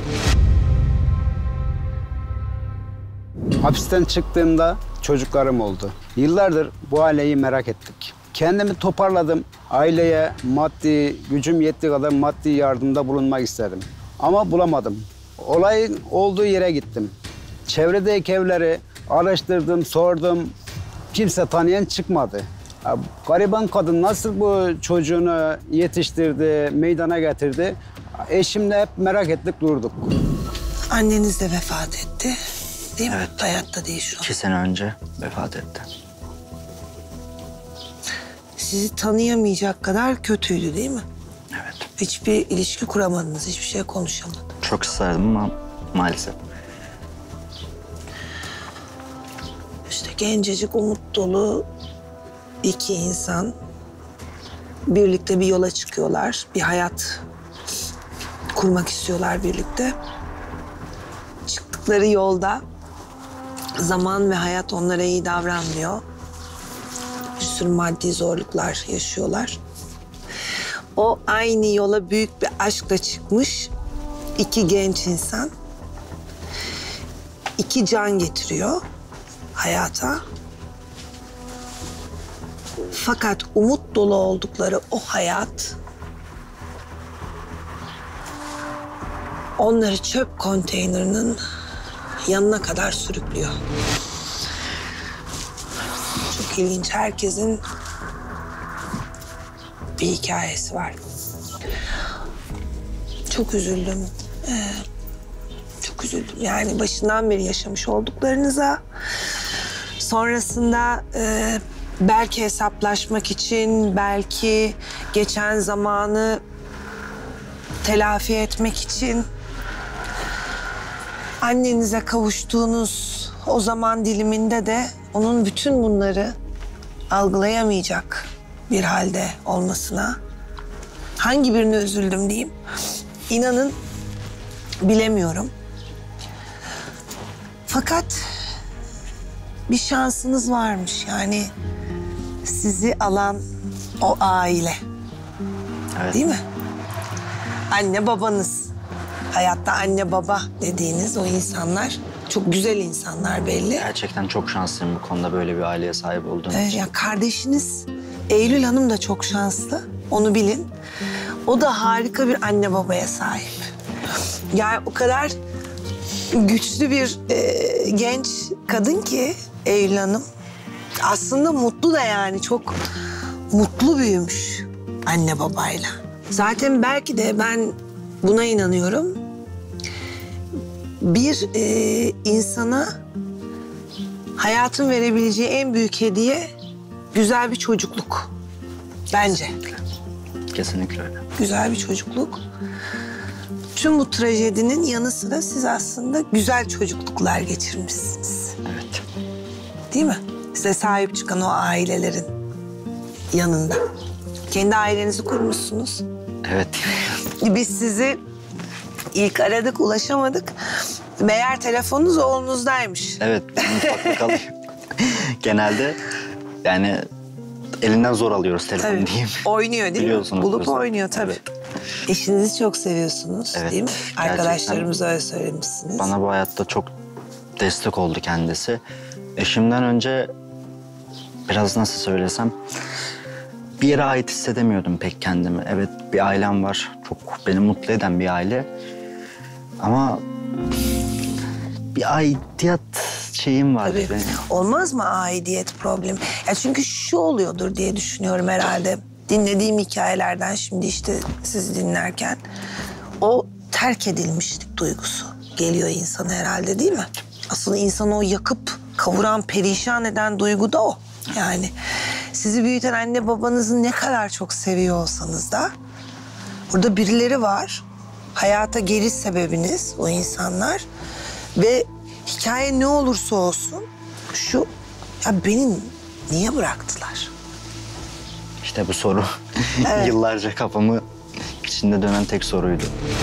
Hapisten çıktığımda çocuklarım oldu. Yıllardır bu aileyi merak ettik. Kendimi toparladım. Aileye gücüm yettiği kadar maddi yardımda bulunmak istedim. Ama bulamadım. Olayın olduğu yere gittim. Çevredeki evleri araştırdım, sordum. Kimse tanıyan çıkmadı. Ya, gariban kadın nasıl bu çocuğunu yetiştirdi, meydana getirdi? Eşimle hep merak ettik durduk. Anneniz de vefat etti. Değil mi? Evet. Hayatta değil şu an. 2 sene önce vefat etti. Sizi tanıyamayacak kadar kötüydü değil mi? Evet. Hiçbir ilişki kuramadınız, hiçbir şey konuşamadınız. Çok isterdim ama maalesef. İşte gencecik, umut dolu 2 insan birlikte bir yola çıkıyorlar. Bir hayat kurmak istiyorlar birlikte. Çıktıkları yolda zaman ve hayat onlara iyi davranmıyor. Bir sürü maddi zorluklar yaşıyorlar. O aynı yola büyük bir aşkla çıkmış 2 genç insan 2 can getiriyor hayata. Fakat umut dolu oldukları o hayat onları çöp konteynerinin yanına kadar sürüklüyor. Çok ilginç. Herkesin bir hikayesi var. Çok üzüldüm. Çok üzüldüm. Yani başından beri yaşamış olduklarınıza. Sonrasında belki hesaplaşmak için, belki geçen zamanı telafi etmek için annenize kavuştuğunuz o zaman diliminde de onun bütün bunları algılayamayacak bir halde olmasına hangi birine üzüldüm diyeyim. İnanın bilemiyorum. Fakat bir şansınız varmış. Yani sizi alan o aile. Evet. Değil mi? Anne babanız. Hayatta anne baba dediğiniz o insanlar çok güzel insanlar belli. Gerçekten çok şanslıyım bu konuda böyle bir aileye sahip olduğum Evet, için. ya kardeşiniz Eylül Hanım da çok şanslı. Onu bilin. O da harika bir anne babaya sahip. Yani o kadar güçlü bir genç kadın ki Eylül Hanım. Aslında mutlu da yani çok mutlu büyümüş anne babayla. Zaten belki de ben buna inanıyorum. Bir insana hayatın verebileceği en büyük hediye güzel bir çocukluk. Bence. Kesinlikle öyle. Güzel bir çocukluk. Tüm bu trajedinin yanı sıra siz aslında güzel çocukluklar geçirmişsiniz. Evet. Değil mi? Size sahip çıkan o ailelerin yanında. Kendi ailenizi kurmuşsunuz. Evet. Biz sizi ilk aradık, ulaşamadık. Meğer telefonunuz oğlunuzdaymış. Evet, mutfakta kalıyor. Genelde yani elinden zor alıyoruz telefonu Tabii. diyeyim. Oynuyor değil mi? Biliyorsunuz Bulup bizi. oynuyor tabii. Evet. Eşinizi çok seviyorsunuz Evet, değil mi? gerçekten. Arkadaşlarımıza öyle söylemişsiniz. Bana bu hayatta çok destek oldu kendisi. Eşimden önce biraz nasıl söylesem bir yere ait hissedemiyordum pek kendimi. Evet, bir ailem var. Çok beni mutlu eden bir aile. Ama bir aidiyet şeyim vardı Tabii. benim. Olmaz mı aidiyet problemi? Ya çünkü şu oluyordur diye düşünüyorum herhalde. Dinlediğim hikayelerden şimdi işte sizi dinlerken o terk edilmişlik duygusu geliyor insana herhalde değil mi? Aslında insanı o yakıp kavuran, perişan eden duygu da o. Yani sizi büyüten anne babanızı ne kadar çok seviyor olsanız da burada birileri var. Hayata geliş sebebiniz o insanlar ve hikaye ne olursa olsun şu ya beni niye bıraktılar? İşte bu soru Evet. yıllarca kafamı içinde dönen tek soruydu.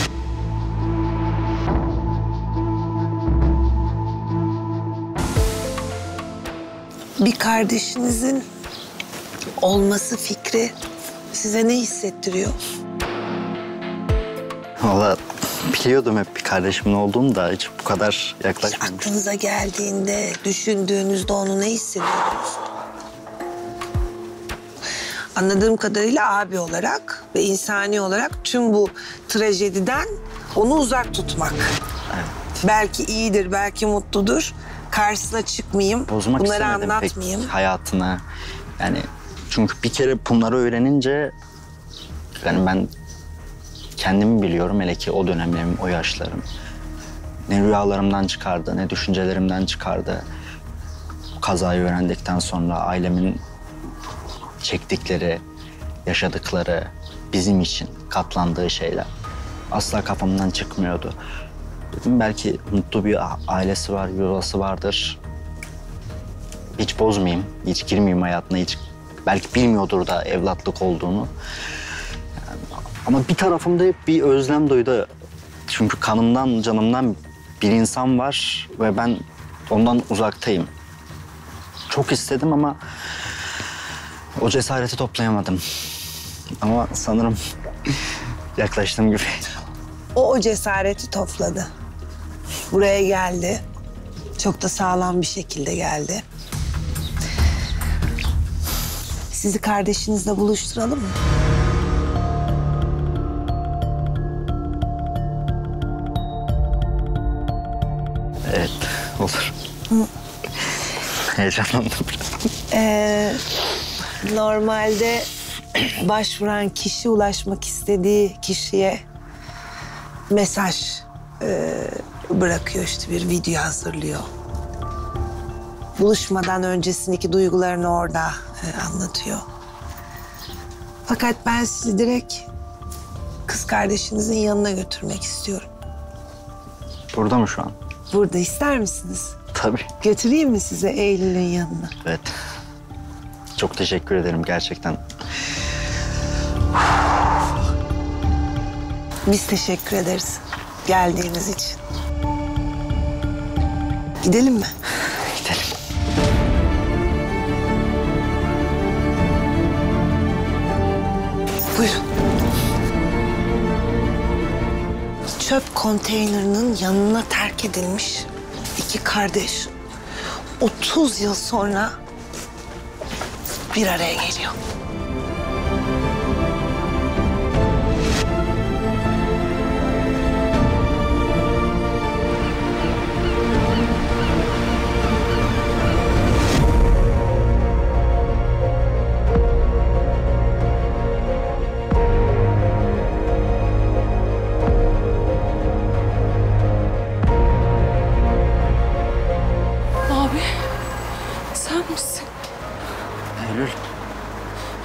Bir kardeşinizin olması fikri size ne hissettiriyor? Vallahi biliyordum hep bir kardeşimin olduğunu da hiç bu kadar yaklaşmamıştım. Aklınıza geldiğinde, düşündüğünüzde onu ne hissediyordunuz? Anladığım kadarıyla abi olarak ve insani olarak tüm bu trajediden onu uzak tutmak. Evet. Belki iyidir, belki mutludur. Karşısına çıkmayayım, Bozmak bunları istemedim anlatmayayım. pek hayatını. Yani çünkü bir kere bunları öğrenince yani ben kendimi biliyorum, hele ki o dönemlerim, o yaşlarım. Ne rüyalarımdan çıkardı, ne düşüncelerimden çıkardı. Bu kazayı öğrendikten sonra ailemin çektikleri, yaşadıkları, bizim için katlandığı şeyler asla kafamdan çıkmıyordu. Dedim belki mutlu bir ailesi var, yuvası vardır. Hiç bozmayayım, hiç girmeyeyim hayatına, hiç belki bilmiyordur da evlatlık olduğunu. Ama bir tarafımda hep bir özlem duydu. Çünkü kanımdan, canımdan bir insan var ve ben ondan uzaktayım. Çok istedim ama o cesareti toplayamadım. Ama sanırım yaklaştığım gibi. O cesareti topladı. Buraya geldi. Çok da sağlam bir şekilde geldi. Sizi kardeşinizle buluşturalım mı? Evet, olur. Heyecanlandım biraz. Normalde başvuran kişi ulaşmak istediği kişiye mesaj bırakıyor, işte bir video hazırlıyor. Buluşmadan öncesindeki duygularını orada anlatıyor. Fakat ben sizi direkt kız kardeşinizin yanına götürmek istiyorum. Burada mı şu an? Burada ister misiniz? Tabii. Götüreyim mi size Eylül'ün yanına? Evet. Çok teşekkür ederim gerçekten. Biz teşekkür ederiz geldiğiniz için. Gidelim mi? Gidelim. Buyurun. Çöp konteynerinin yanına terk edilmiş iki kardeş 30 yıl sonra bir araya geliyor. Abi sen misin? Eylül.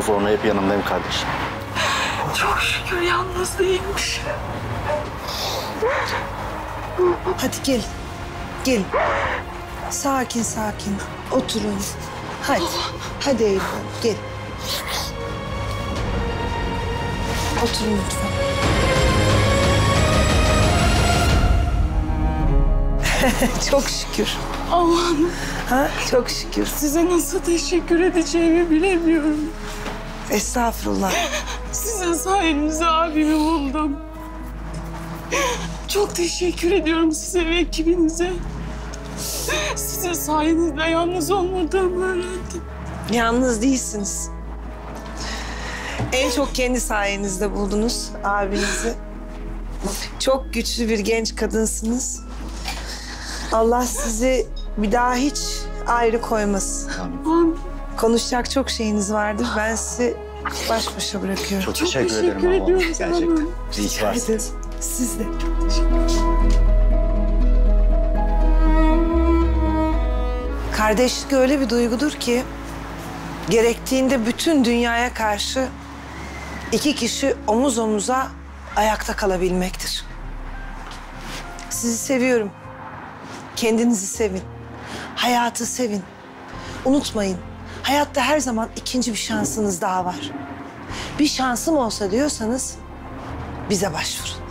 sonra hep yanımdayım kardeşim. Çok şükür yalnız değilmiş. Hadi gelin. Gelin. Sakin sakin. Oturun. Hadi. Hadi Eylül Hanım, gel. Oturun lütfen. Çok şükür. Allah'ım Ha? Çok şükür. size nasıl teşekkür edeceğimi bilemiyorum. Estağfurullah. Sizin sayenizde abimi buldum. Çok teşekkür ediyorum size ve ekibinize. Sizin sayenizde yalnız olmadığımı öğrendim. Yalnız değilsiniz. En çok kendi sayenizde buldunuz abinizi. Çok güçlü bir genç kadınsınız. Allah sizi bir daha hiç ayrı koymasın. Konuşacak çok şeyiniz vardır. Ben sizi baş başa bırakıyorum. Çok teşekkür teşekkür ederim abla. ediyorum Gerçekten. sana. İyi ki varsın. Siz de. Kardeşlik öyle bir duygudur ki gerektiğinde bütün dünyaya karşı iki kişi omuz omuza ayakta kalabilmektir. Sizi seviyorum. Kendinizi sevin. Hayatı sevin. Unutmayın, hayatta her zaman ikinci bir şansınız daha var. Bir şansım olsa diyorsanız bize başvurun.